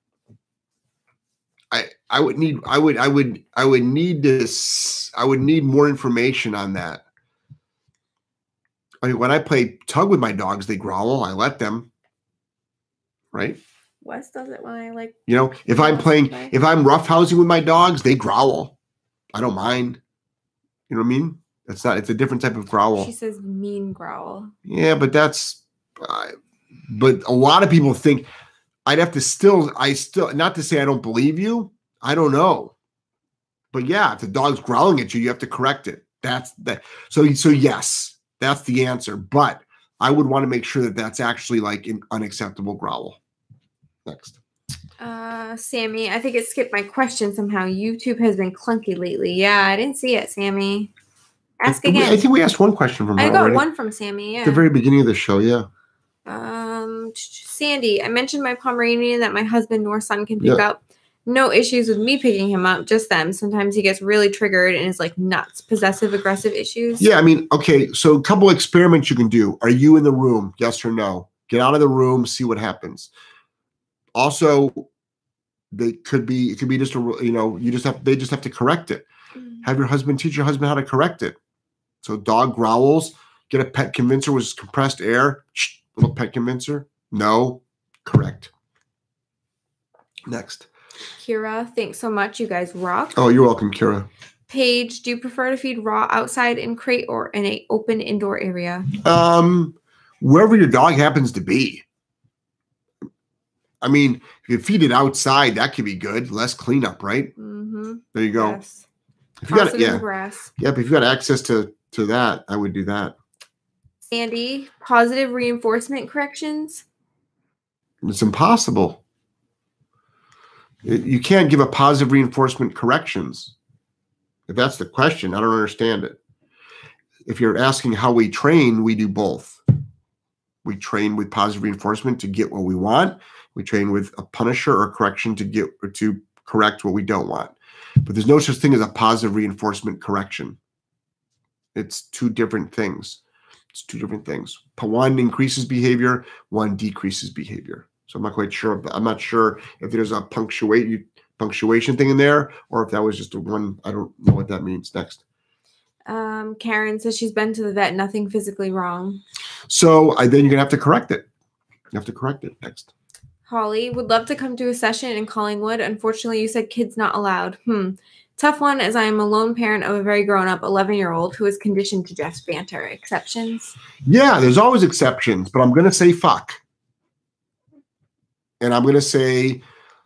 I, I would need, I would, I would, I would need this, I would need more information on that. I mean, when I play tug with my dogs, they growl. I let them, right? Wes does it when I like, you know, if I'm playing, if I'm roughhousing with my dogs, they growl. I don't mind. You know what I mean? It's not, it's a different type of growl. She says mean growl. Yeah, but that's, uh, but a lot of people think I'd have to still, I still, not to say I don't believe you. I don't know. But yeah, if the dog's growling at you, you have to correct it. That's that. So, so yes, that's the answer. But I would want to make sure that that's actually like an unacceptable growl. Next. Uh, Sammy, I think it skipped my question somehow. YouTube has been clunky lately. Yeah, I didn't see it, Sammy. Ask I, again. I think we asked one question from her I got already. one from Sammy, yeah. At the very beginning of the show, yeah. Um, Sandy, I mentioned my Pomeranian that my husband nor son can pick Yeah. up. No issues with me picking him up, just them. Sometimes he gets really triggered and is like nuts. Possessive aggressive issues. Yeah, I mean, okay, so a couple experiments you can do. Are you in the room? Yes or no? Get out of the room, see what happens. Also, they could be, it could be just a, you know, you just have, they just have to correct it. Mm. Have your husband teach your husband how to correct it. So dog growls, get a pet convincer, which is compressed air. Shh, little pet convincer. No, correct. Next. Kira, thanks so much. You guys rock. Oh, you're welcome, Kira. Paige, do you prefer to feed raw outside in crate or in a open indoor area? Um, wherever your dog happens to be. I mean, if you feed it outside, that could be good. Less cleanup, right? Mm-hmm. There you go. Yes. If you got, it yeah. in the grass. Yeah, but if you got access to to that, I would do that. Sandy, positive reinforcement corrections? It's impossible. It, you can't give a positive reinforcement corrections. If that's the question, I don't understand it. If you're asking how we train, we do both. We train with positive reinforcement to get what we want. We train with a punisher or correction to get or to correct what we don't want. But there's no such thing as a positive reinforcement correction. It's two different things. It's two different things. One increases behavior, one decreases behavior. So I'm not quite sure. I'm not sure if there's a punctuate punctuation thing in there, or if that was just a one. I don't know what that means. Next. Um, Karen says she's been to the vet. Nothing physically wrong. So I, then you're gonna have to correct it. You have to correct it. Next. Holly would love to come to a session in Collingwood. Unfortunately, you said kids not allowed. Hmm. Tough one, as I am a lone parent of a very grown-up eleven-year-old who is conditioned to Jeff's banter. Exceptions? Yeah, there's always exceptions, but I'm going to say fuck. And I'm going to say,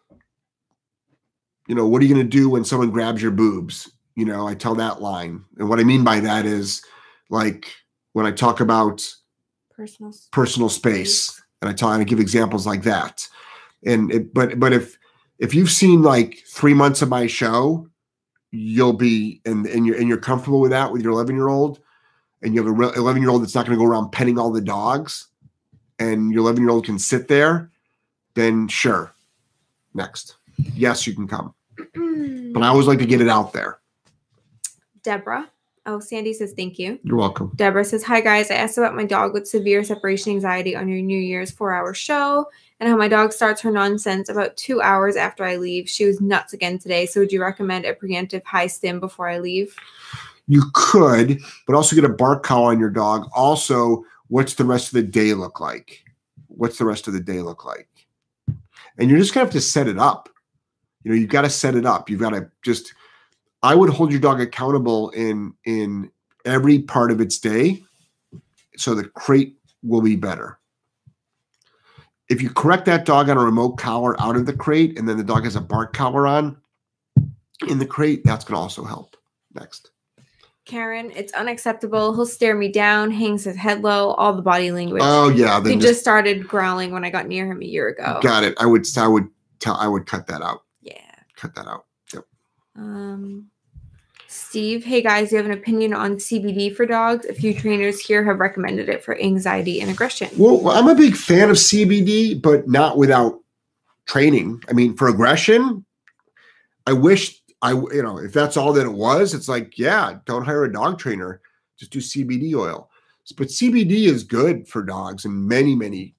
you know, what are you going to do when someone grabs your boobs? You know, I tell that line. And what I mean by that is, like, when I talk about personal, personal space, space, and I, tell, and I give examples like that. And it, but but if if you've seen, like, three months of my show, you'll be, and, and you're and you're comfortable with that with your eleven-year-old, and you have a eleven-year-old that's not going to go around petting all the dogs, and your eleven-year-old can sit there, then sure. Next. Yes, you can come. But I always like to get it out there. Deborah. Oh, Sandy says thank you. You're welcome. Deborah says, hi, guys. I asked about my dog with severe separation anxiety on your New Year's four-hour show and how my dog starts her nonsense about two hours after I leave. She was nuts again today. So would you recommend a preemptive high stim before I leave? You could, but also get a bark collar on your dog. Also, what's the rest of the day look like? What's the rest of the day look like? And you're just going to have to set it up. You know, you've got to set it up. You've got to just... I would hold your dog accountable in in every part of its day so the crate will be better. If you correct that dog on a remote collar out of the crate and then the dog has a bark collar on in the crate, that's going to also help. Next. Karen, it's unacceptable. He'll stare me down, hangs his head low, all the body language. Oh, yeah. He just started growling when I got near him a year ago. Got it. I would, I would tell, I would cut that out. Yeah. Cut that out. Yep. Um... Steve, hey guys, do you have an opinion on C B D for dogs? A few trainers here have recommended it for anxiety and aggression. Well, I'm a big fan of C B D, but not without training. I mean, for aggression, I wish I, you know, if that's all that it was, it's like, yeah, don't hire a dog trainer. Just do C B D oil. But C B D is good for dogs in many, many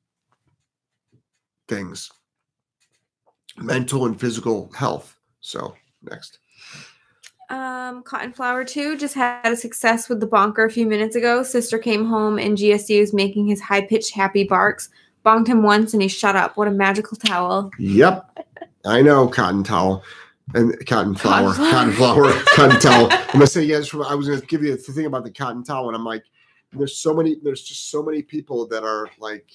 things, mental and physical health. So next. Um, Cotton Flower two just had a success with the bonker a few minutes ago. Sister came home and G S D was making his high-pitched happy barks. Bonked him once and he shut up. What a magical towel. Yep. I know, cotton towel. And cotton flower. Cotton Cotton flower. Cotton towel. I'm going to say yes. I was going to give you the thing about the cotton towel. And I'm like, there's so many, there's just so many people that are like,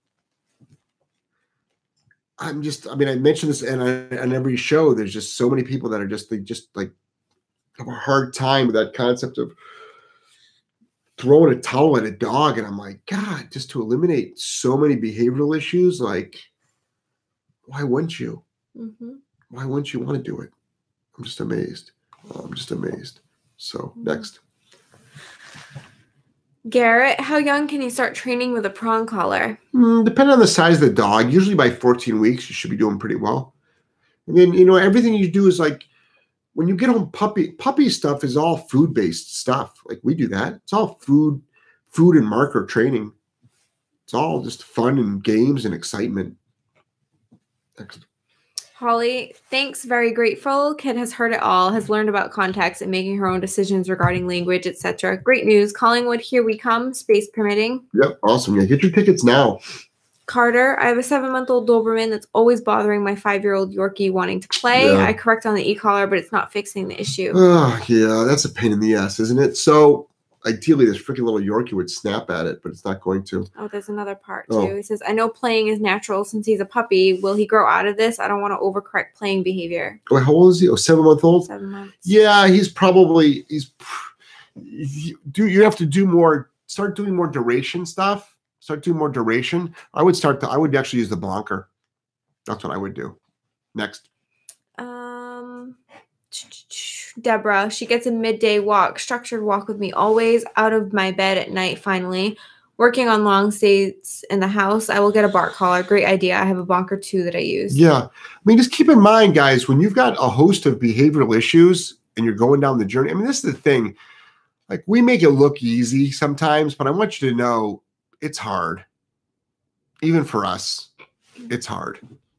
I'm just, I mean, I mentioned this and on every show, there's just so many people that are just, they just like, have a hard time with that concept of throwing a towel at a dog. And I'm like, God, just to eliminate so many behavioral issues, like, why wouldn't you? Mm-hmm. Why wouldn't you want to do it? I'm just amazed. I'm just amazed. So mm-hmm. Next. Garrett, how young can you start training with a prong collar? Mm, depending on the size of the dog, usually by fourteen weeks, you should be doing pretty well. And then, you know, everything you do is like, when you get home, puppy puppy stuff is all food-based stuff. Like we do that. It's all food, food and marker training. It's all just fun and games and excitement. Next. Holly, thanks. Very grateful. Kid has heard it all, has learned about context and making her own decisions regarding language, et cetera. Great news. Collingwood, here we come. Space permitting. Yep, awesome. Yeah, get your tickets now. Carter, I have a seven-month-old Doberman that's always bothering my five-year-old Yorkie wanting to play. Yeah. I correct on the e-collar, but it's not fixing the issue. Oh, yeah, that's a pain in the ass, isn't it? So ideally, this freaking little Yorkie would snap at it, but it's not going to. Oh, there's another part, too. Oh. He says, I know playing is natural since he's a puppy. Will he grow out of this? I don't want to overcorrect playing behavior. Oh, how old is he? Oh, seven-month-old? Seven months. Yeah, he's probably, he's, you, do, you have to do more, start doing more duration stuff. Start doing more duration. I would start to, I would actually use the bonker. That's what I would do. Next. Um, Deborah, she gets a midday walk, structured walk with me always, out of my bed at night finally. working on long stays in the house, I will get a bark collar. Great idea. I have a bonker too that I use. Yeah. I mean, just keep in mind, guys, when you've got a host of behavioral issues and you're going down the journey, I mean, this is the thing. Like, we make it look easy sometimes, but I want you to know it's hard. Even for us, it's hard.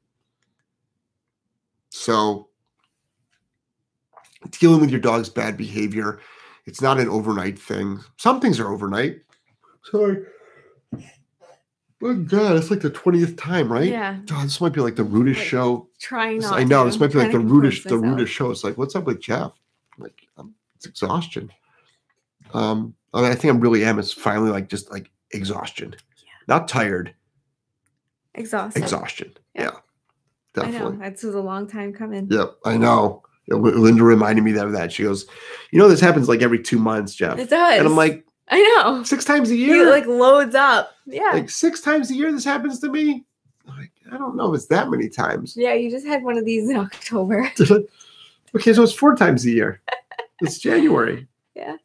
So dealing with your dog's bad behavior, it's not an overnight thing. Some things are overnight. Sorry. Oh, God, it's like the twentieth time, right? Yeah. God, this might be like the rudest like, show. Trying not I know, to. this might be like the rudest, the rudest show. It's like, what's up with Jeff? Like, um, it's exhaustion. Um, I mean, I think I'm really am. It's finally like just like exhaustion. Yeah. Not tired. Exhausted. Exhaustion. Yeah. yeah definitely. I know. This was a long time coming. Yep. I know. Linda reminded me of that. She goes, you know, this happens like every two months, Jeff. It does. And I'm like, I know. Six times a year. He like loads up. Yeah. Like six times a year this happens to me. I'm like, I don't know if it's that many times. Yeah, you just had one of these in October. Okay, so it's four times a year. It's January. Yeah.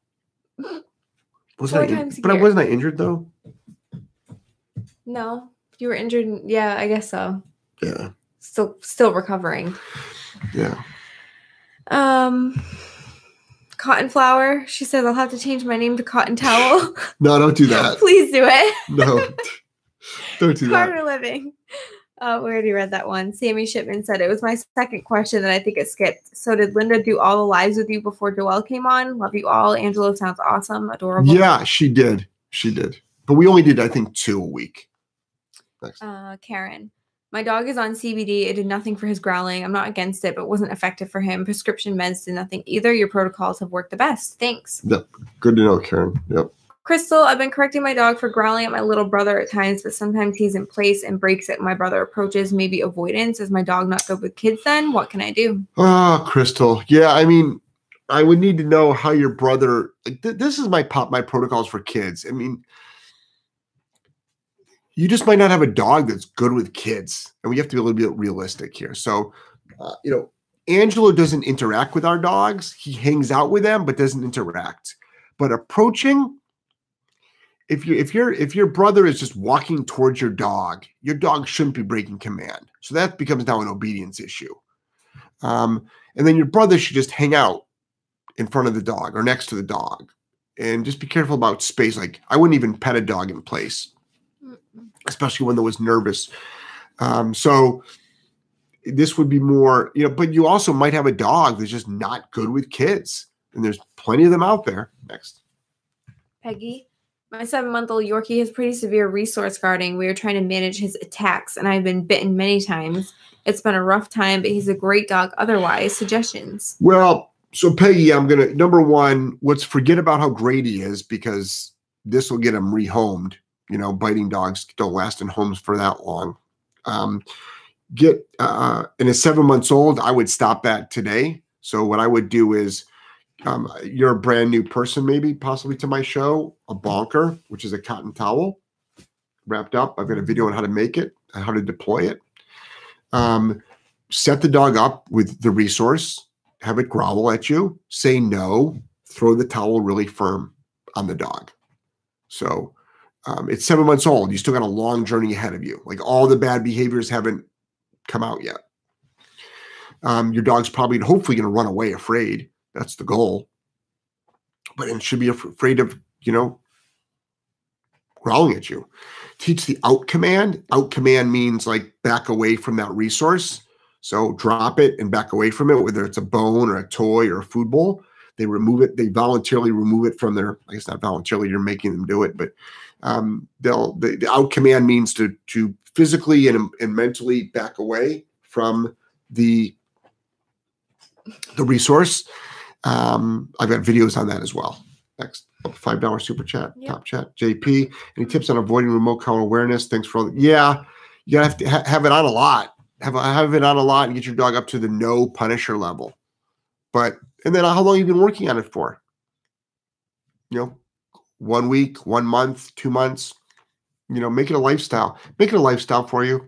Wasn't four I, times a but year. I wasn't I injured though? No. You were injured. Yeah, I guess so. Yeah. Still still recovering. Yeah. Um Cotton Flower. She says, I'll have to change my name to Cotton Towel. No, don't do that. Please do it. No. Don't do that. Carter Living. Uh, we already read that one. Sammy Shipman said, it was my second question that I think it skipped. So did Linda do all the lives with you before Joelle came on? Love you all. Angelo sounds awesome. Adorable. Yeah, she did. She did. But we only did, I think, two a week. Next. Uh, Karen. My dog is on C B D. It did nothing for his growling. I'm not against it, but wasn't effective for him. Prescription meds did nothing either. Your protocols have worked the best. Thanks. Yep. Good to know, Karen. Yep. Crystal, I've been correcting my dog for growling at my little brother at times, but sometimes he's in place and breaks it when my brother approaches. Maybe avoidance. Is my dog not good with kids then? What can I do? Oh, Crystal. Yeah, I mean, I would need to know how your brother, like, th this is my pop, my protocols for kids. I mean, you just might not have a dog that's good with kids. And we have to be a little bit realistic here. So, uh, you know, Angelo doesn't interact with our dogs. He hangs out with them, but doesn't interact. But approaching, if you if your if your brother is just walking towards your dog, your dog shouldn't be breaking command. So that becomes now an obedience issue. Um, and then your brother should just hang out in front of the dog or next to the dog, and just be careful about space. Like, I wouldn't even pet a dog in place, especially when there was nervous. Um, so this would be more, you know, but you also might have a dog that's just not good with kids, and there's plenty of them out there. Next. Peggy. My seven-month-old Yorkie has pretty severe resource guarding. We are trying to manage his attacks, and I've been bitten many times. It's been a rough time, but he's a great dog otherwise. Suggestions? Well, so Peggy, I'm going to, number one, let's forget about how great he is, because this will get him rehomed. You know, biting dogs don't last in homes for that long. Um, get, uh, and at seven months old, I would stop that today. So what I would do is, Um, you're a brand new person, maybe possibly to my show, a bonker, which is a cotton towel wrapped up. I've got a video on how to make it, how to deploy it. Um, set the dog up with the resource, have it growl at you, say no, throw the towel really firm on the dog. So um, it's seven months old. You still got a long journey ahead of you. Like, all the bad behaviors haven't come out yet. Um, your dog's probably, hopefully, going to run away afraid. That's the goal. But it should be afraid of, you know, growling at you. Teach the out command. Out command means like back away from that resource. So drop it and back away from it, whether it's a bone or a toy or a food bowl. They remove it. They voluntarily remove it from their, I guess not voluntarily, you're making them do it, but um, they'll, the, the out command means to, to physically and, and mentally back away from the, the resource. Um, I've got videos on that as well. Next, five dollar super chat, yep. Top chat. J P, any tips on avoiding remote control awareness? Thanks for all the, yeah, you gotta have to ha have it on a lot. Have, have it on a lot and get your dog up to the no punisher level. But, and then how long have you been working on it for? You know, one week, one month, two months, you know, make it a lifestyle. Make it a lifestyle for you.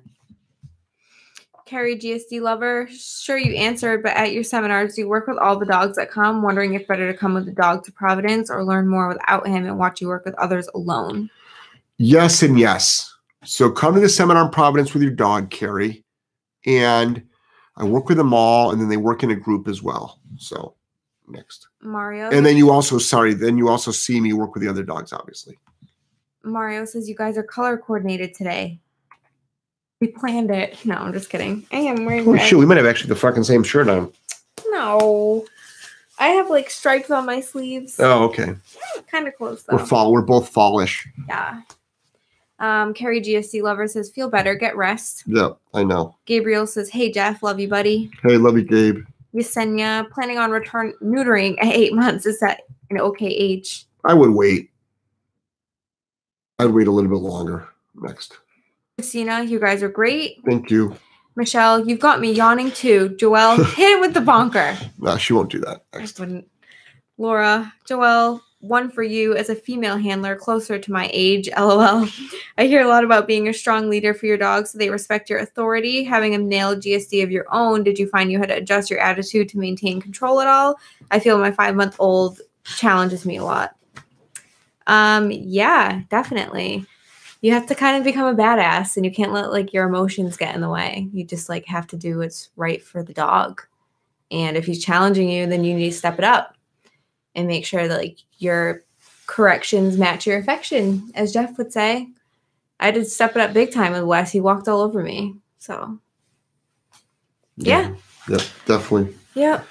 Carrie, G S D lover. Sure, you answered, but at your seminars, do you work with all the dogs that come? Wondering if better to come with the dog to Providence or learn more without him and watch you work with others alone. Yes and yes. So come to the seminar in Providence with your dog, Carrie, and I work with them all, and then they work in a group as well. So next. Mario. And then you also, sorry, then you also see me work with the other dogs, obviously. Mario says you guys are color coordinated today. We planned it. No, I'm just kidding. I am wearing Oh, red. shoot, we might have actually the fucking same shirt on. No. I have like stripes on my sleeves. Oh, okay. Kind of close though. We're fall. We're both fallish. Yeah. Um, Carrie G S C Lover says, feel better, get rest. Yeah, I know. Gabriel says, hey Jeff, love you, buddy. Hey, love you, Gabe. Yesenia, planning on return neutering at eight months. Is that an okay age? I would wait. I'd wait a little bit longer. Next. Christina, you guys are great. Thank you. Michelle, you've got me yawning too. Joelle, hit it with the bonker. No, she won't do that. Next. I wouldn't. Laura, Joelle, one for you as a female handler closer to my age, LOL. I hear a lot about being a strong leader for your dogs so they respect your authority. Having a male G S D of your own, did you find you had to adjust your attitude to maintain control at all? I feel my five-month-old challenges me a lot. Um, yeah, definitely. You have to kind of become a badass, and you can't let like your emotions get in the way. You just like have to do what's right for the dog. And if he's challenging you, then you need to step it up and make sure that like your corrections match your affection, as Jeff would say. I did step it up big time with Wes. He walked all over me. So yeah. Yeah, yep, definitely. Yep.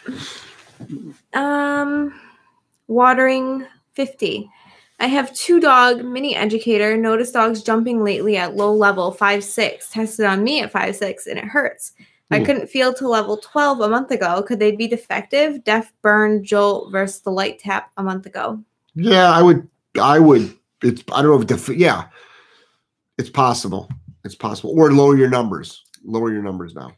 Um watering fifty. I have two dog mini educator. Noticed dogs jumping lately at low level five six. Tested on me at five six and it hurts. I couldn't feel to level twelve a month ago. Could they be defective? Def, burn, jolt versus the light tap a month ago. Yeah, I would. I would. It's. I don't know if. Def, yeah, it's possible. It's possible. Or lower your numbers. Lower your numbers now.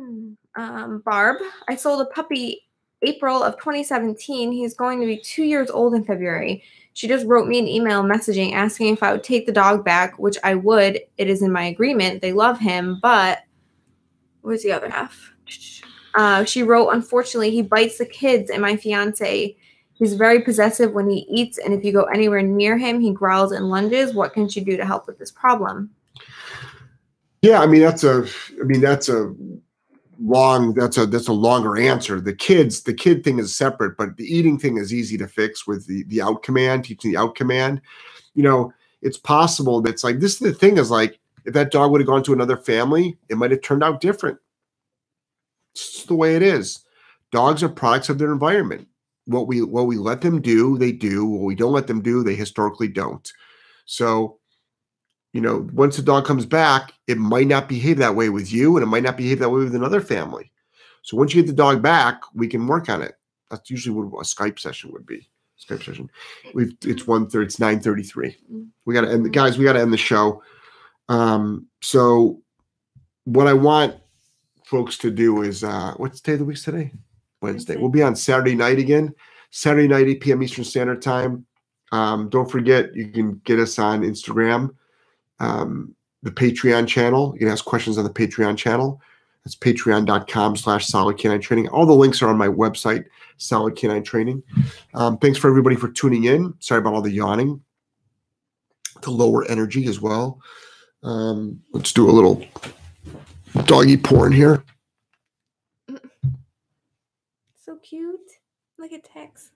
Um, Barb, I sold a puppy April of twenty seventeen. He's going to be two years old in February. She just wrote me an email messaging asking if I would take the dog back, which I would. It is in my agreement. They love him, but where's the other half? Uh, she wrote, unfortunately, he bites the kids and my fiance. He's very possessive when he eats, and if you go anywhere near him, he growls and lunges. What can she do to help with this problem? Yeah, I mean that's a. I mean that's a long. That's a that's a longer answer. The kids, the kid thing is separate, but the eating thing is easy to fix with the the out command, teaching the out command. You know, it's possible that's like this. Is the thing is like. If that dog would have gone to another family, it might have turned out different. It's just the way it is. Dogs are products of their environment. What we what we let them do, they do. What we don't let them do, they historically don't. So, you know, once the dog comes back, it might not behave that way with you, and it might not behave that way with another family. So once you get the dog back, we can work on it. That's usually what a Skype session would be. Skype session. We've it's one thirty. It's nine thirty three. We got to end the guys. We got to end the show. Um, so what I want folks to do is, uh, what's the day of the week today? Wednesday. Wednesday. We'll be on Saturday night again, Saturday night, eight p.m. Eastern Standard Time. Um, don't forget, you can get us on Instagram, um, the Patreon channel. You can ask questions on the Patreon channel. That's patreon.com slash solid canine training. All the links are on my website, Solid Canine Training. Um, thanks for everybody for tuning in. Sorry about all the yawning, the lower energy as well. Um, let's do a little doggy porn here. So cute. Look at Tex.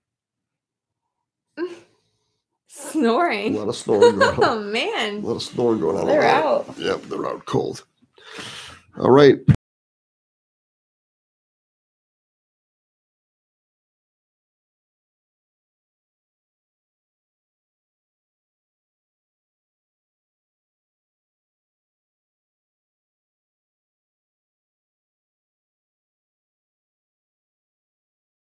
Snoring. A lot of snoring going on. Oh, man. A lot of snoring going on. They're out. Yep, they're out cold. All right.